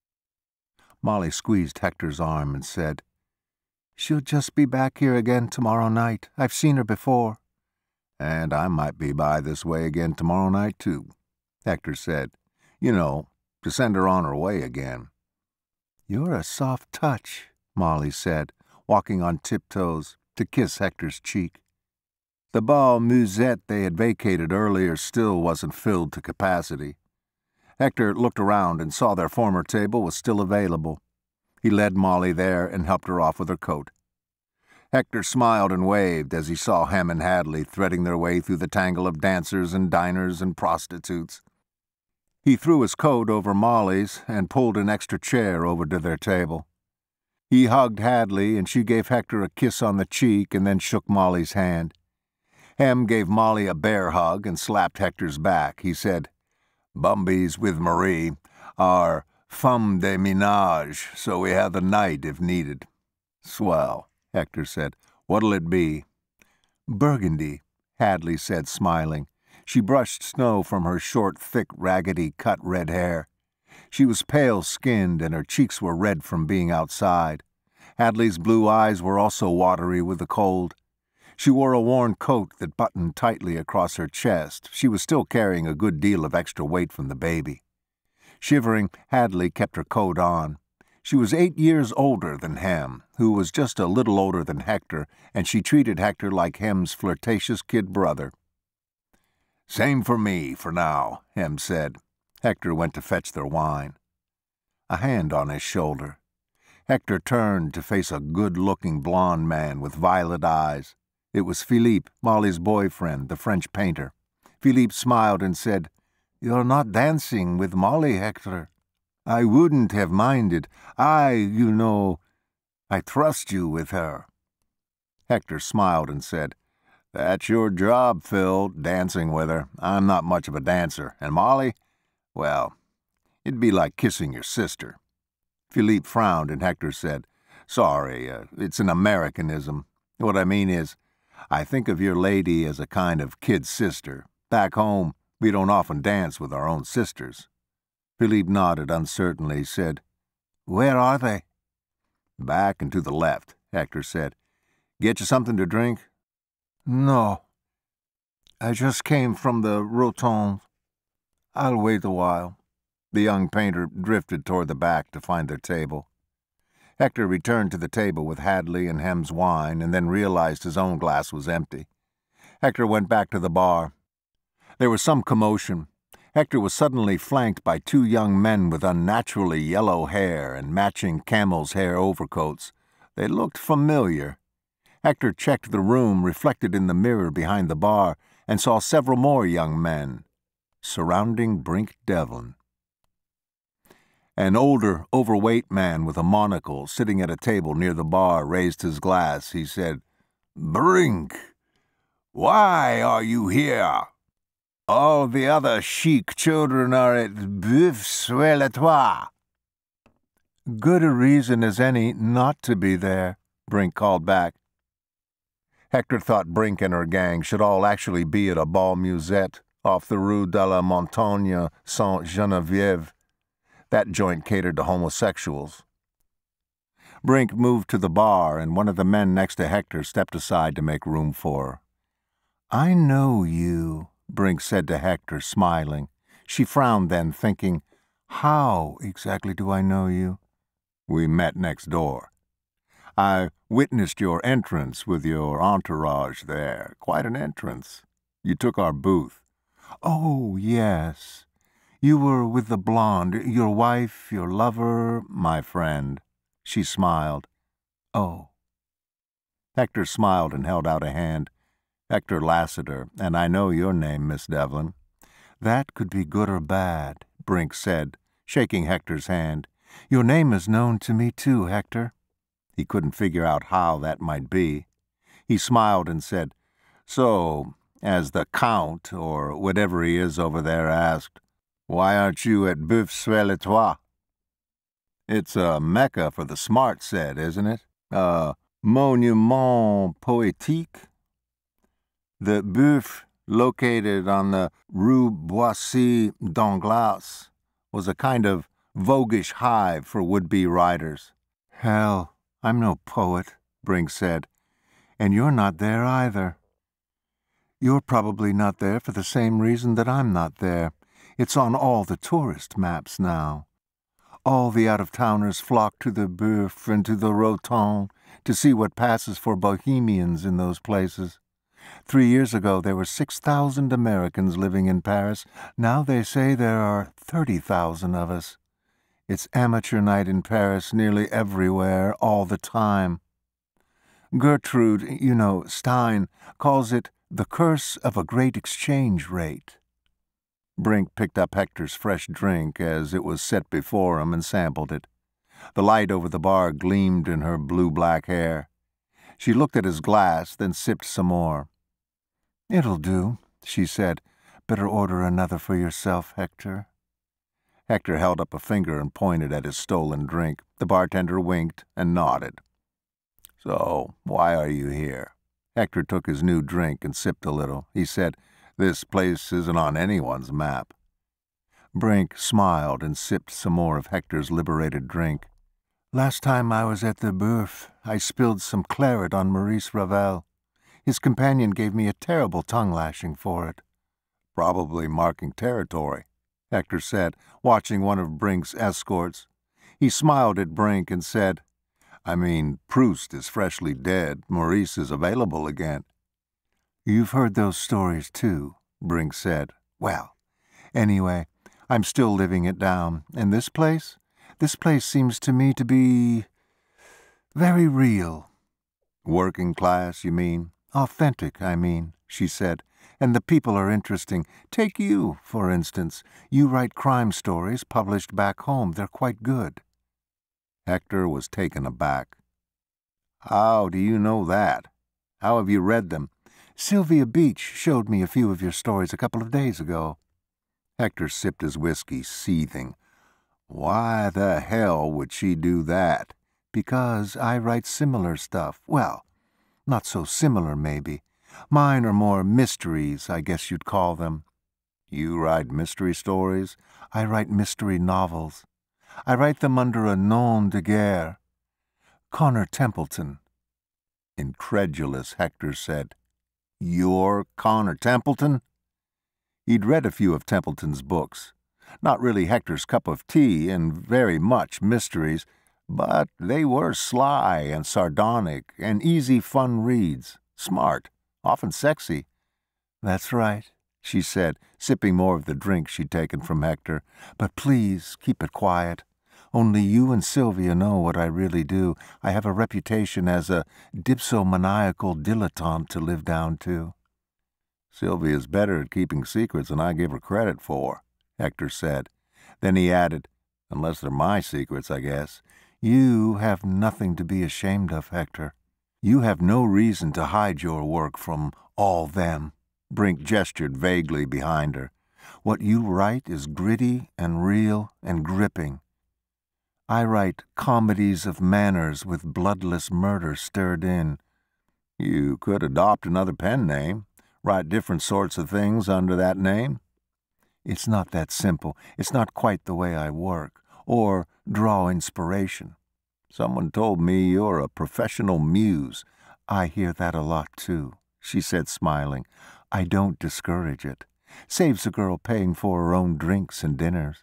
Molly squeezed Hector's arm and said, She'll just be back here again tomorrow night. I've seen her before. And I might be by this way again tomorrow night, too, Hector said. You know, to send her on her way again. You're a soft touch, Molly said, walking on tiptoes to kiss Hector's cheek. The bal musette they had vacated earlier still wasn't filled to capacity. Hector looked around and saw their former table was still available. He led Molly there and helped her off with her coat. Hector smiled and waved as he saw Hem and Hadley threading their way through the tangle of dancers and diners and prostitutes. He threw his coat over Molly's and pulled an extra chair over to their table. He hugged Hadley and she gave Hector a kiss on the cheek and then shook Molly's hand. Hem gave Molly a bear hug and slapped Hector's back. He said, Bumbies with Marie are femme de ménage, so we have the night if needed. Swell, Hector said. What'll it be? Burgundy, Hadley said, smiling. She brushed snow from her short, thick, raggedy, cut red hair. She was pale-skinned and her cheeks were red from being outside. Hadley's blue eyes were also watery with the cold. She wore a worn coat that buttoned tightly across her chest. She was still carrying a good deal of extra weight from the baby. Shivering, Hadley kept her coat on. She was eight years older than Hem, who was just a little older than Hector, and she treated Hector like Hem's flirtatious kid brother. Same for me, for now, Hem said. Hector went to fetch their wine. A hand on his shoulder. Hector turned to face a good-looking blond man with violet eyes. It was Philippe, Molly's boyfriend, the French painter. Philippe smiled and said, You're not dancing with Molly, Hector. I wouldn't have minded. I, you know, I trust you with her. Hector smiled and said, That's your job, Phil, dancing with her. I'm not much of a dancer. And Molly, well, it'd be like kissing your sister. Philippe frowned and Hector said, Sorry, uh, it's an Americanism. What I mean is, I think of your lady as a kind of kid sister. Back home, we don't often dance with our own sisters." Philippe nodded uncertainly, said, "Where are they?" "Back and to the left," Hector said. "Get you something to drink?" "No. I just came from the Rotonde. I'll wait a while." The young painter drifted toward the back to find their table. Hector returned to the table with Hadley and Hem's wine and then realized his own glass was empty. Hector went back to the bar. There was some commotion. Hector was suddenly flanked by two young men with unnaturally yellow hair and matching camel's hair overcoats. They looked familiar. Hector checked the room reflected in the mirror behind the bar and saw several more young men surrounding Brinke Devlin. An older, overweight man with a monocle sitting at a table near the bar raised his glass. He said, "Brinke, why are you here? All the other chic children are at Boeuf sur le Toit." "Good a reason as any not to be there," Brinke called back. Hector thought Brinke and her gang should all actually be at a bal musette off the Rue de la Montagne Sainte-Geneviève. That joint catered to homosexuals. Brinke moved to the bar, and one of the men next to Hector stepped aside to make room for her. "I know you," Brinke said to Hector, smiling. She frowned then, thinking, "How exactly do I know you?" "We met next door. I witnessed your entrance with your entourage there. Quite an entrance. You took our booth." "Oh, yes. You were with the blonde, your wife, your lover." "My friend." She smiled. "Oh." Hector smiled and held out a hand. "Hector Lassiter, and I know your name, Miss Devlin." "That could be good or bad," Brinke said, shaking Hector's hand. "Your name is known to me too, Hector." He couldn't figure out how that might be. He smiled and said, "So, as the Count, or whatever he is over there, asked, why aren't you at Boeuf sur le Toit?" "It's a mecca for the smart set, isn't it? A monument poétique." The Boeuf, located on the Rue Boissy d'Anglas, was a kind of voguish hive for would-be writers. "Hell, I'm no poet," Brinke said, "and you're not there either. You're probably not there for the same reason that I'm not there. It's on all the tourist maps now. All the out-of-towners flock to the Boeuf and to the Rotonde to see what passes for bohemians in those places. Three years ago there were six thousand Americans living in Paris. Now they say there are thirty thousand of us. It's amateur night in Paris nearly everywhere, all the time. Gertrude, you know, Stein, calls it the curse of a great exchange rate." Brinke picked up Hector's fresh drink as it was set before him and sampled it. The light over the bar gleamed in her blue-black hair. She looked at his glass, then sipped some more. "It'll do," she said. "Better order another for yourself, Hector." Hector held up a finger and pointed at his stolen drink. The bartender winked and nodded. "So, why are you here?" Hector took his new drink and sipped a little. He said, "This place isn't on anyone's map." Brinke smiled and sipped some more of Hector's liberated drink. "Last time I was at the Boeuf, I spilled some claret on Maurice Ravel. His companion gave me a terrible tongue-lashing for it." "Probably marking territory," Hector said, watching one of Brinke's escorts. He smiled at Brinke and said, "I mean, Proust is freshly dead. Maurice is available again." "You've heard those stories, too," Brinke said. "Well, anyway, I'm still living it down. And this place? This place seems to me to be very real." "Working class, you mean?" "Authentic, I mean," she said. "And the people are interesting. Take you, for instance. You write crime stories published back home. They're quite good." Hector was taken aback. "How do you know that? How have you read them?" "Sylvia Beach showed me a few of your stories a couple of days ago." Hector sipped his whiskey, seething. Why the hell would she do that? "Because I write similar stuff. Well, Not so similar, maybe. Mine are more mysteries, I guess you'd call them. You write mystery stories? I write mystery novels. I write them under a nom de guerre. Connor Templeton. Incredulous, Hector said. You're Connor Templeton? He'd read a few of Templeton's books. Not really Hector's cup of tea, and very much mysteries, but they were sly and sardonic and easy fun reads, smart, often sexy. That's right, she said, sipping more of the drink she'd taken from Hector. But please, keep it quiet. Only you and Sylvia know what I really do. I have a reputation as a dipsomaniacal dilettante to live down to. Sylvia's better at keeping secrets than I give her credit for, Hector said. Then he added, unless they're my secrets, I guess. You have nothing to be ashamed of, Hector. You have no reason to hide your work from all them. Brinke gestured vaguely behind her. What you write is gritty and real and gripping. I write comedies of manners with bloodless murder stirred in. You could adopt another pen name, write different sorts of things under that name. It's not that simple. It's not quite the way I work, or draw inspiration. Someone told me you're a professional muse. I hear that a lot, too, she said, smiling. I don't discourage it. Saves a girl paying for her own drinks and dinners.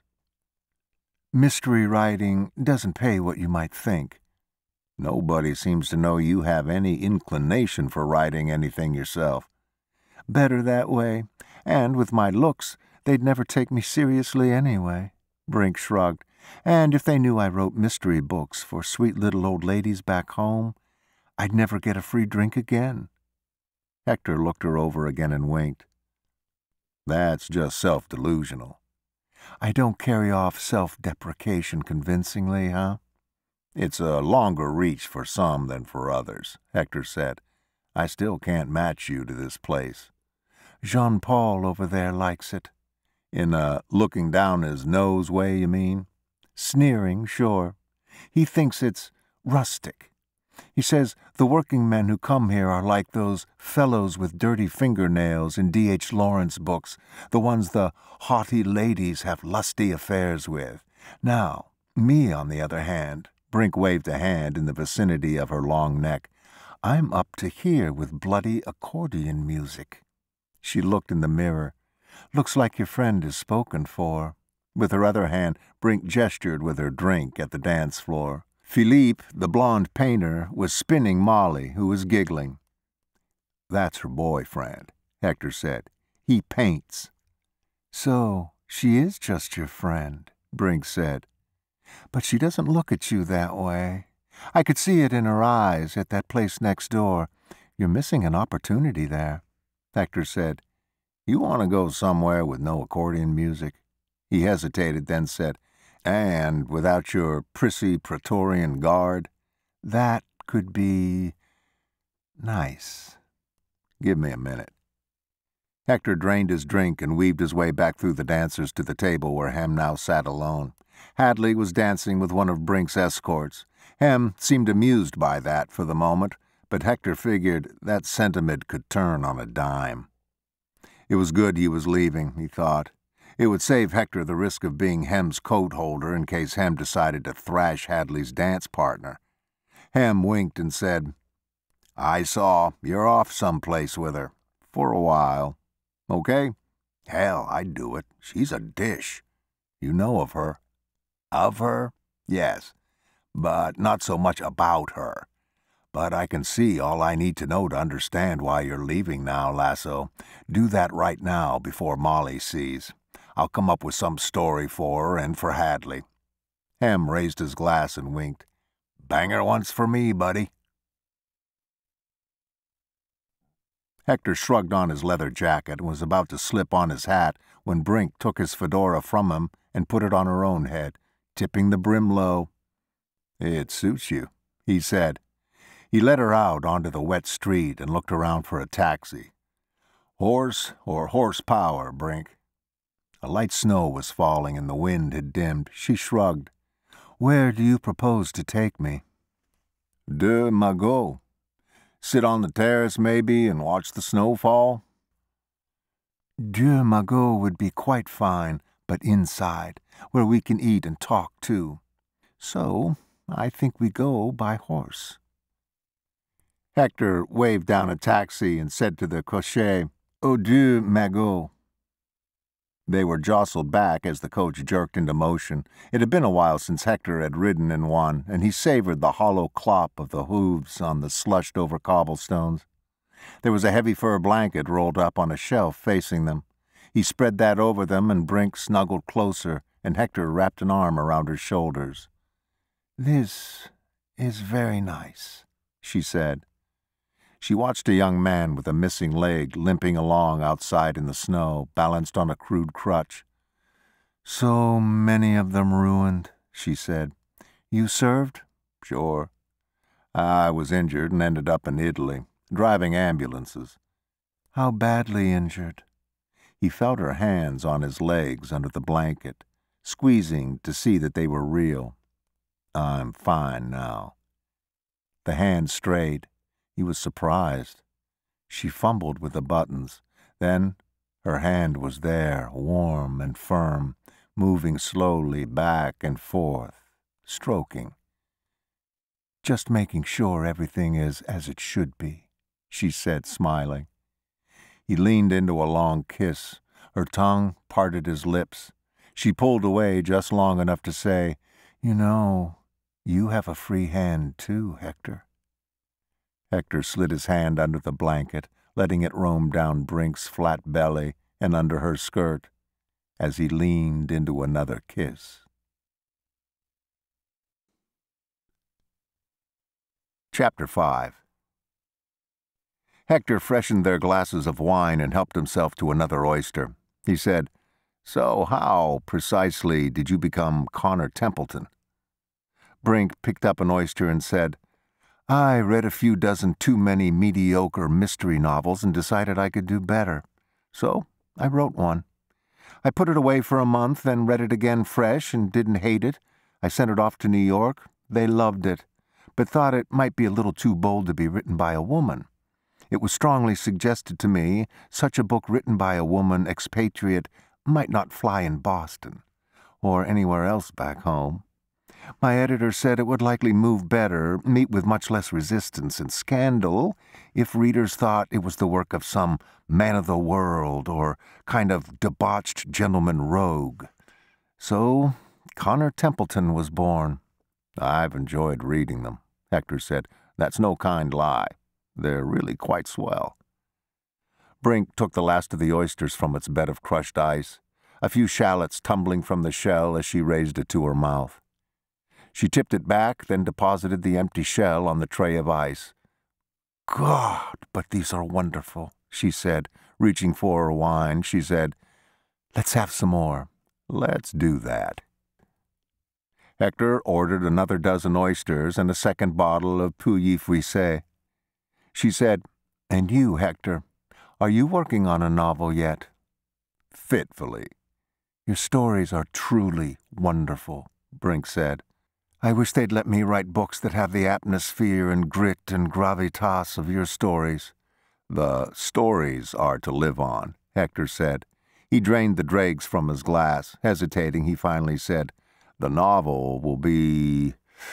Mystery writing doesn't pay what you might think. Nobody seems to know you have any inclination for writing anything yourself. Better that way, and with my looks, they'd never take me seriously anyway. Brinke shrugged. And if they knew I wrote mystery books for sweet little old ladies back home, I'd never get a free drink again. Hector looked her over again and winked. That's just self-delusional. I don't carry off self-deprecation convincingly, huh? It's a longer reach for some than for others, Hector said. I still can't match you to this place. Jean-Paul over there likes it. In a looking down his nose way, you mean? Sneering, sure. He thinks it's rustic. He says the working men who come here are like those fellows with dirty fingernails in D H Lawrence books, the ones the haughty ladies have lusty affairs with. Now, me, on the other hand, Brinke waved a hand in the vicinity of her long neck, I'm up to here with bloody accordion music. She looked in the mirror. Looks like your friend is spoken for. With her other hand, Brinke gestured with her drink at the dance floor. Philippe, the blonde painter, was spinning Molly, who was giggling. That's her boyfriend, Hector said. He paints. So, she is just your friend, Brinke said. But she doesn't look at you that way. I could see it in her eyes at that place next door. You're missing an opportunity there, Hector said. You want to go somewhere with no accordion music? He hesitated, then said, and without your prissy Praetorian guard? That could be nice. Give me a minute. Hector drained his drink and weaved his way back through the dancers to the table where Hem now sat alone. Hadley was dancing with one of Brinke's escorts. Hem seemed amused by that for the moment, but Hector figured that sentiment could turn on a dime. It was good he was leaving, he thought. It would save Hector the risk of being Hem's coat holder in case Hem decided to thrash Hadley's dance partner. Hem winked and said, I saw you're off someplace with her. For a while. Okay? Hell, I'd do it. She's a dish. You know of her. Of her? Yes. But not so much about her. But I can see all I need to know to understand why you're leaving now, Lasso. Do that right now before Molly sees. I'll come up with some story for her and for Hadley. Hem raised his glass and winked. Banger once for me, buddy. Hector shrugged on his leather jacket and was about to slip on his hat when Brinke took his fedora from him and put it on her own head, tipping the brim low. It suits you, he said. He led her out onto the wet street and looked around for a taxi. Horse or horsepower, Brinke? A light snow was falling and the wind had dimmed. She shrugged. Where do you propose to take me? De Magot. Sit on the terrace, maybe, and watch the snow fall? Deux magots would be quite fine, but inside, where we can eat and talk, too. So, I think we go by horse. Hector waved down a taxi and said to the cocher, "Aux deux magots." They were jostled back as the coach jerked into motion. It had been a while since Hector had ridden in one, and he savored the hollow clop of the hooves on the slushed-over cobblestones. There was a heavy fur blanket rolled up on a shelf facing them. He spread that over them, and Brinke snuggled closer, and Hector wrapped an arm around her shoulders. "This is very nice," she said. She watched a young man with a missing leg limping along outside in the snow, balanced on a crude crutch. "So many of them ruined," she said. "You served?" "Sure. I was injured and ended up in Italy, driving ambulances." "How badly injured?" He felt her hands on his legs under the blanket, squeezing to see that they were real. "I'm fine now." The hand strayed. He was surprised. She fumbled with the buttons. Then her hand was there, warm and firm, moving slowly back and forth, stroking. "Just making sure everything is as it should be," she said, smiling. He leaned into a long kiss. Her tongue parted his lips. She pulled away just long enough to say, "You know, you have a free hand too, Hector." Hector slid his hand under the blanket, letting it roam down Brinke's flat belly and under her skirt, as he leaned into another kiss. Chapter five. Hector freshened their glasses of wine and helped himself to another oyster. He said, "So how, precisely, did you become Connor Templeton?" Brinke picked up an oyster and said, "I read a few dozen too many mediocre mystery novels and decided I could do better. So I wrote one. I put it away for a month, then read it again fresh and didn't hate it. I sent it off to New York. They loved it, but thought it might be a little too bold to be written by a woman. It was strongly suggested to me such a book written by a woman expatriate might not fly in Boston, or anywhere else back home. My editor said it would likely move better, meet with much less resistance and scandal, if readers thought it was the work of some man of the world or kind of debauched gentleman rogue. So Connor Templeton was born." "I've enjoyed reading them," Hector said. "That's no kind lie. They're really quite swell." Brinke took the last of the oysters from its bed of crushed ice, a few shallots tumbling from the shell as she raised it to her mouth. She tipped it back, then deposited the empty shell on the tray of ice. "God, but these are wonderful," she said, reaching for her wine. She said, "Let's have some more." "Let's do that." Hector ordered another dozen oysters and a second bottle of Pouilly Frisé. She said, "And you, Hector, are you working on a novel yet?" "Fitfully." "Your stories are truly wonderful," Brinke said. "I wish they'd let me write books that have the atmosphere and grit and gravitas of your stories." "The stories are to live on," Hector said. He drained the dregs from his glass. Hesitating, he finally said, "The novel will be,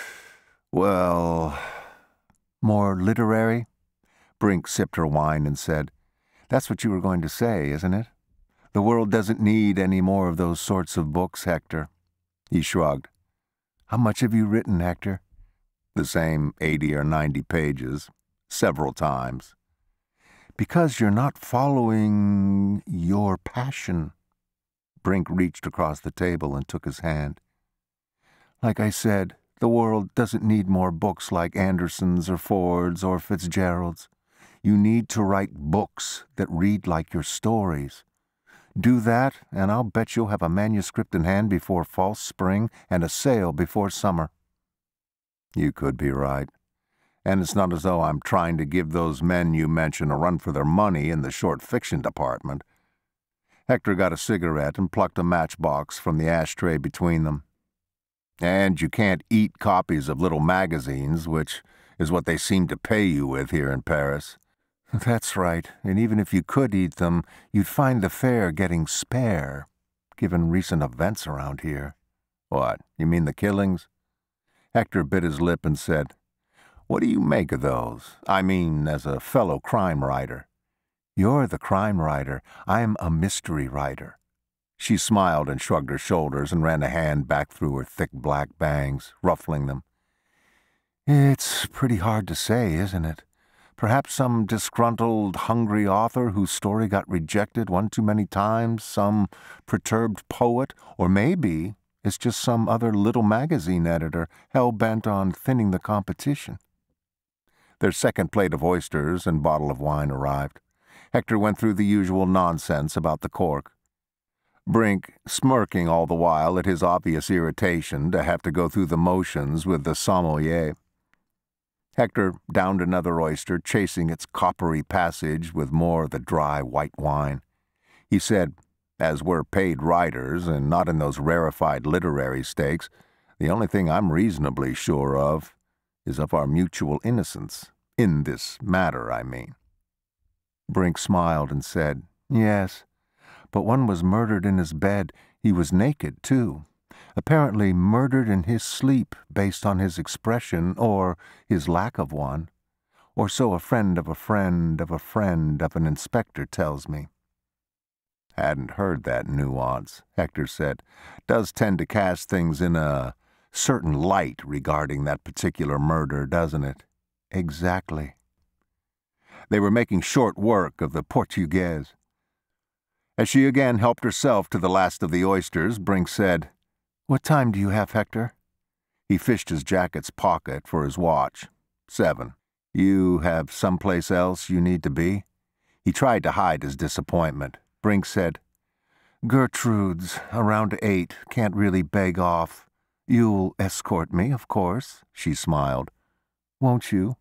well—" "More literary?" Brinke sipped her wine and said, "That's what you were going to say, isn't it? The world doesn't need any more of those sorts of books, Hector." He shrugged. "How much have you written, Hector?" "The same eighty or ninety pages, several times." "Because you're not following your passion." Brinke reached across the table and took his hand. "Like I said, the world doesn't need more books like Anderson's or Ford's or Fitzgerald's. You need to write books that read like your stories. Do that, and I'll bet you'll have a manuscript in hand before false spring and a sale before summer." "You could be right. And it's not as though I'm trying to give those men you mention a run for their money in the short fiction department." Hector got a cigarette and plucked a matchbox from the ashtray between them. And you can't eat copies of little magazines, which is what they seem to pay you with here in Paris. That's right, and even if you could eat them, you'd find the fare getting spare, given recent events around here. What, you mean the killings? Hector bit his lip and said, "What do you make of those? I mean, as a fellow crime writer." You're the crime writer. I'm a mystery writer. She smiled and shrugged her shoulders and ran a hand back through her thick black bangs, ruffling them. It's pretty hard to say, isn't it? Perhaps some disgruntled, hungry author whose story got rejected one too many times, some perturbed poet, or maybe it's just some other little magazine editor hell-bent on thinning the competition. Their second plate of oysters and bottle of wine arrived. Hector went through the usual nonsense about the cork. Brinke, smirking all the while at his obvious irritation to have to go through the motions with the sommelier. Hector downed another oyster, chasing its coppery passage with more of the dry white wine. He said, "As we're paid writers, and not in those rarefied literary stakes, the only thing I'm reasonably sure of is of our mutual innocence. In this matter, I mean." Brinke smiled and said, "Yes, but one was murdered in his bed. He was naked, too. Apparently murdered in his sleep based on his expression, or his lack of one. Or so a friend of a friend of a friend of an inspector tells me." "Hadn't heard that nuance," Hector said. "Does tend to cast things in a certain light regarding that particular murder, doesn't it?" "Exactly." They were making short work of the Portuguese. As she again helped herself to the last of the oysters, Brinke said, "What time do you have, Hector?" He fished his jacket's pocket for his watch. Seven. "You have someplace else you need to be?" He tried to hide his disappointment. Brinke said, "Gertrude's, around eight. Can't really beg off. You'll escort me, of course," she smiled. "Won't you?"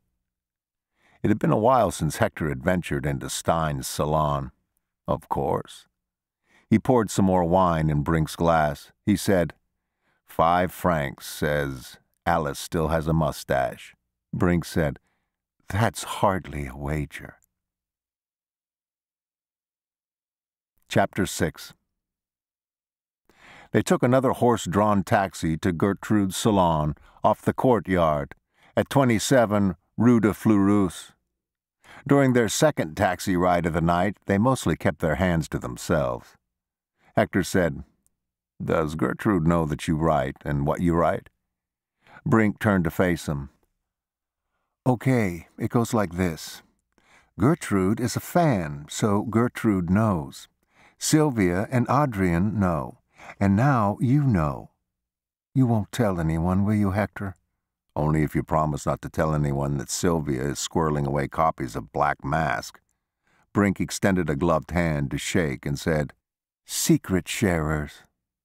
It had been a while since Hector had ventured into Stein's salon. "Of course." He poured some more wine in Brinke's glass. He said, "Five francs says Alice still has a mustache." Brinke said, "That's hardly a wager." Chapter six. They took another horse-drawn taxi to Gertrude's salon off the courtyard at twenty-seven Rue de Fleurus. During their second taxi ride of the night, they mostly kept their hands to themselves. Hector said, "Does Gertrude know that you write and what you write?" Brinke turned to face him. "Okay, it goes like this. Gertrude is a fan, so Gertrude knows. Sylvia and Adrian know, and now you know. You won't tell anyone, will you, Hector?" "Only if you promise not to tell anyone that Sylvia is squirreling away copies of Black Mask." Brinke extended a gloved hand to shake and said, "Secret sharers."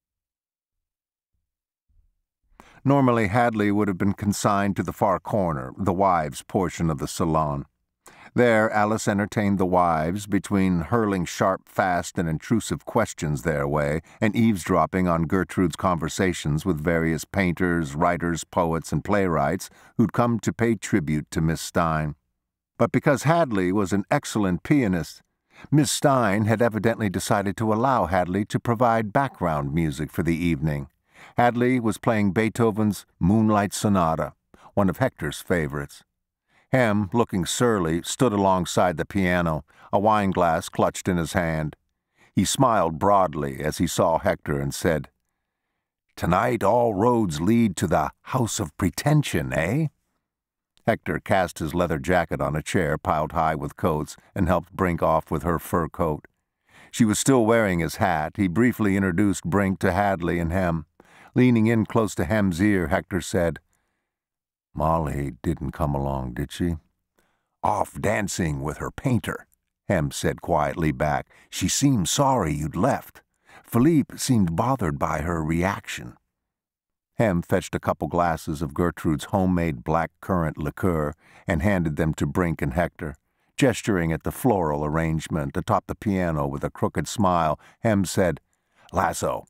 Normally, Hadley would have been consigned to the far corner, the wives' portion of the salon. There, Alice entertained the wives between hurling sharp, fast, and intrusive questions their way and eavesdropping on Gertrude's conversations with various painters, writers, poets, and playwrights who'd come to pay tribute to Miss Stein. But because Hadley was an excellent pianist, Miss Stein had evidently decided to allow Hadley to provide background music for the evening. Hadley was playing Beethoven's Moonlight Sonata, one of Hector's favorites. Hem, looking surly, stood alongside the piano, a wine-glass clutched in his hand. He smiled broadly as he saw Hector and said, "Tonight all roads lead to the House of Pretension, eh?" Hector cast his leather jacket on a chair piled high with coats and helped Brinke off with her fur coat. She was still wearing his hat. He briefly introduced Brinke to Hadley and Hem. Leaning in close to Hem's ear, Hector said, "Molly didn't come along, did she?" "Off dancing with her painter," Hem said quietly back. "She seemed sorry you'd left. Philippe seemed bothered by her reaction." Hem fetched a couple glasses of Gertrude's homemade black currant liqueur and handed them to Brinke and Hector. Gesturing at the floral arrangement atop the piano with a crooked smile, Hem said, "Lasso,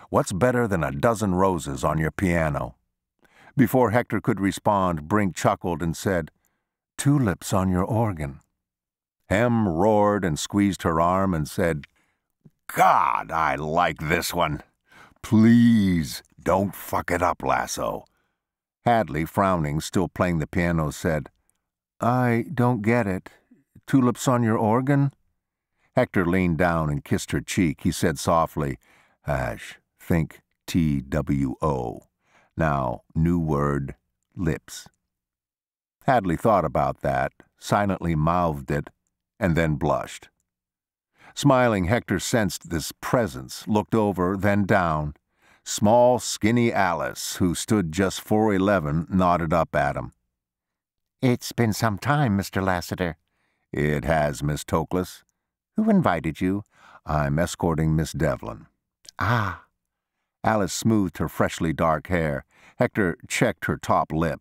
What's better than a dozen roses on your piano? Before Hector could respond, Brinke chuckled and said, Tulips on your organ. Hem roared and squeezed her arm and said, God, I like this one. Please, don't fuck it up, Lasso. Hadley, frowning, still playing the piano, said, I don't get it. Tulips on your organ? Hector leaned down and kissed her cheek. He said softly, Ash, think T W O. Now, new word, lips. Hadley thought about that, silently mouthed it, and then blushed. Smiling, Hector sensed this presence, looked over, then down. Small, skinny Alice, who stood just four eleven, nodded up at him. It's been some time, Mister Lassiter. It has, Miss Toklas. Who invited you? I'm escorting Miss Devlin. Ah. Alice smoothed her freshly dark hair. Hector checked her top lip.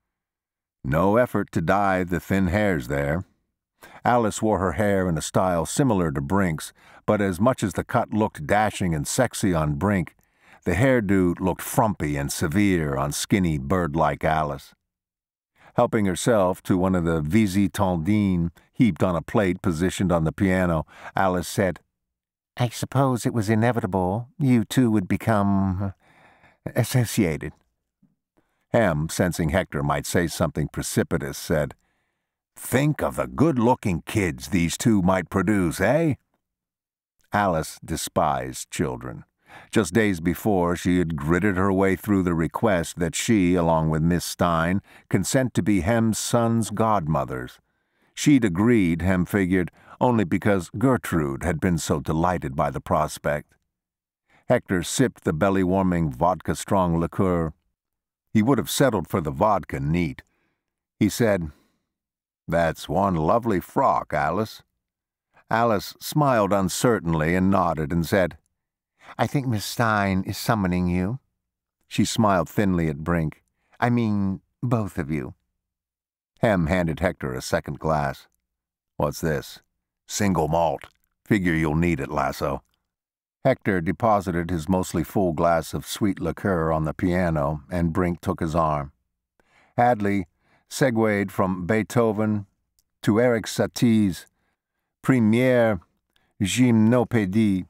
No effort to dye the thin hairs there. Alice wore her hair in a style similar to Brinke's, but as much as the cut looked dashing and sexy on Brinke, the hairdo looked frumpy and severe on skinny, bird-like Alice. Helping herself to one of the visitandines heaped on a plate positioned on the piano, Alice said, I suppose it was inevitable you two would become associated. Hem, sensing Hector might say something precipitous, said, Think of the good-looking kids these two might produce, eh? Alice despised children. Just days before, she had gritted her way through the request that she, along with Miss Stein, consent to be Hem's son's godmothers. She'd agreed, Hem figured, only because Gertrude had been so delighted by the prospect. Hector sipped the belly-warming vodka-strong liqueur. He would have settled for the vodka neat. He said, That's one lovely frock, Alice. Alice smiled uncertainly and nodded and said, I think Miss Stein is summoning you. She smiled thinly at Brinke. I mean, both of you. Hem handed Hector a second glass. What's this? Single malt. Figure you'll need it, Lasso. Hector deposited his mostly full glass of sweet liqueur on the piano, and Brinke took his arm. Hadley segued from Beethoven to Eric Satie's Première Gymnopédie.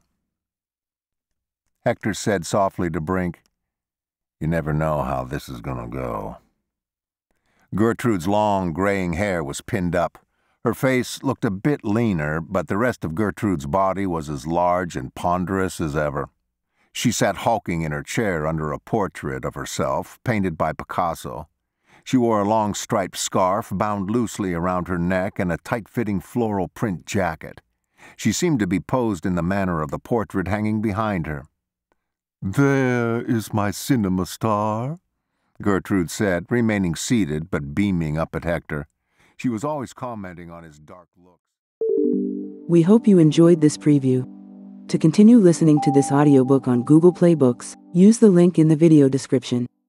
Hector said softly to Brinke, You never know how this is going to go. Gertrude's long, graying hair was pinned up. Her face looked a bit leaner, but the rest of Gertrude's body was as large and ponderous as ever. She sat hulking in her chair under a portrait of herself, painted by Picasso. She wore a long striped scarf bound loosely around her neck and a tight-fitting floral print jacket. She seemed to be posed in the manner of the portrait hanging behind her. There is my cinema star, Gertrude said, remaining seated but beaming up at Hector. She was always commenting on his dark looks. We hope you enjoyed this preview. To continue listening to this audiobook on Google Play Books, use the link in the video description.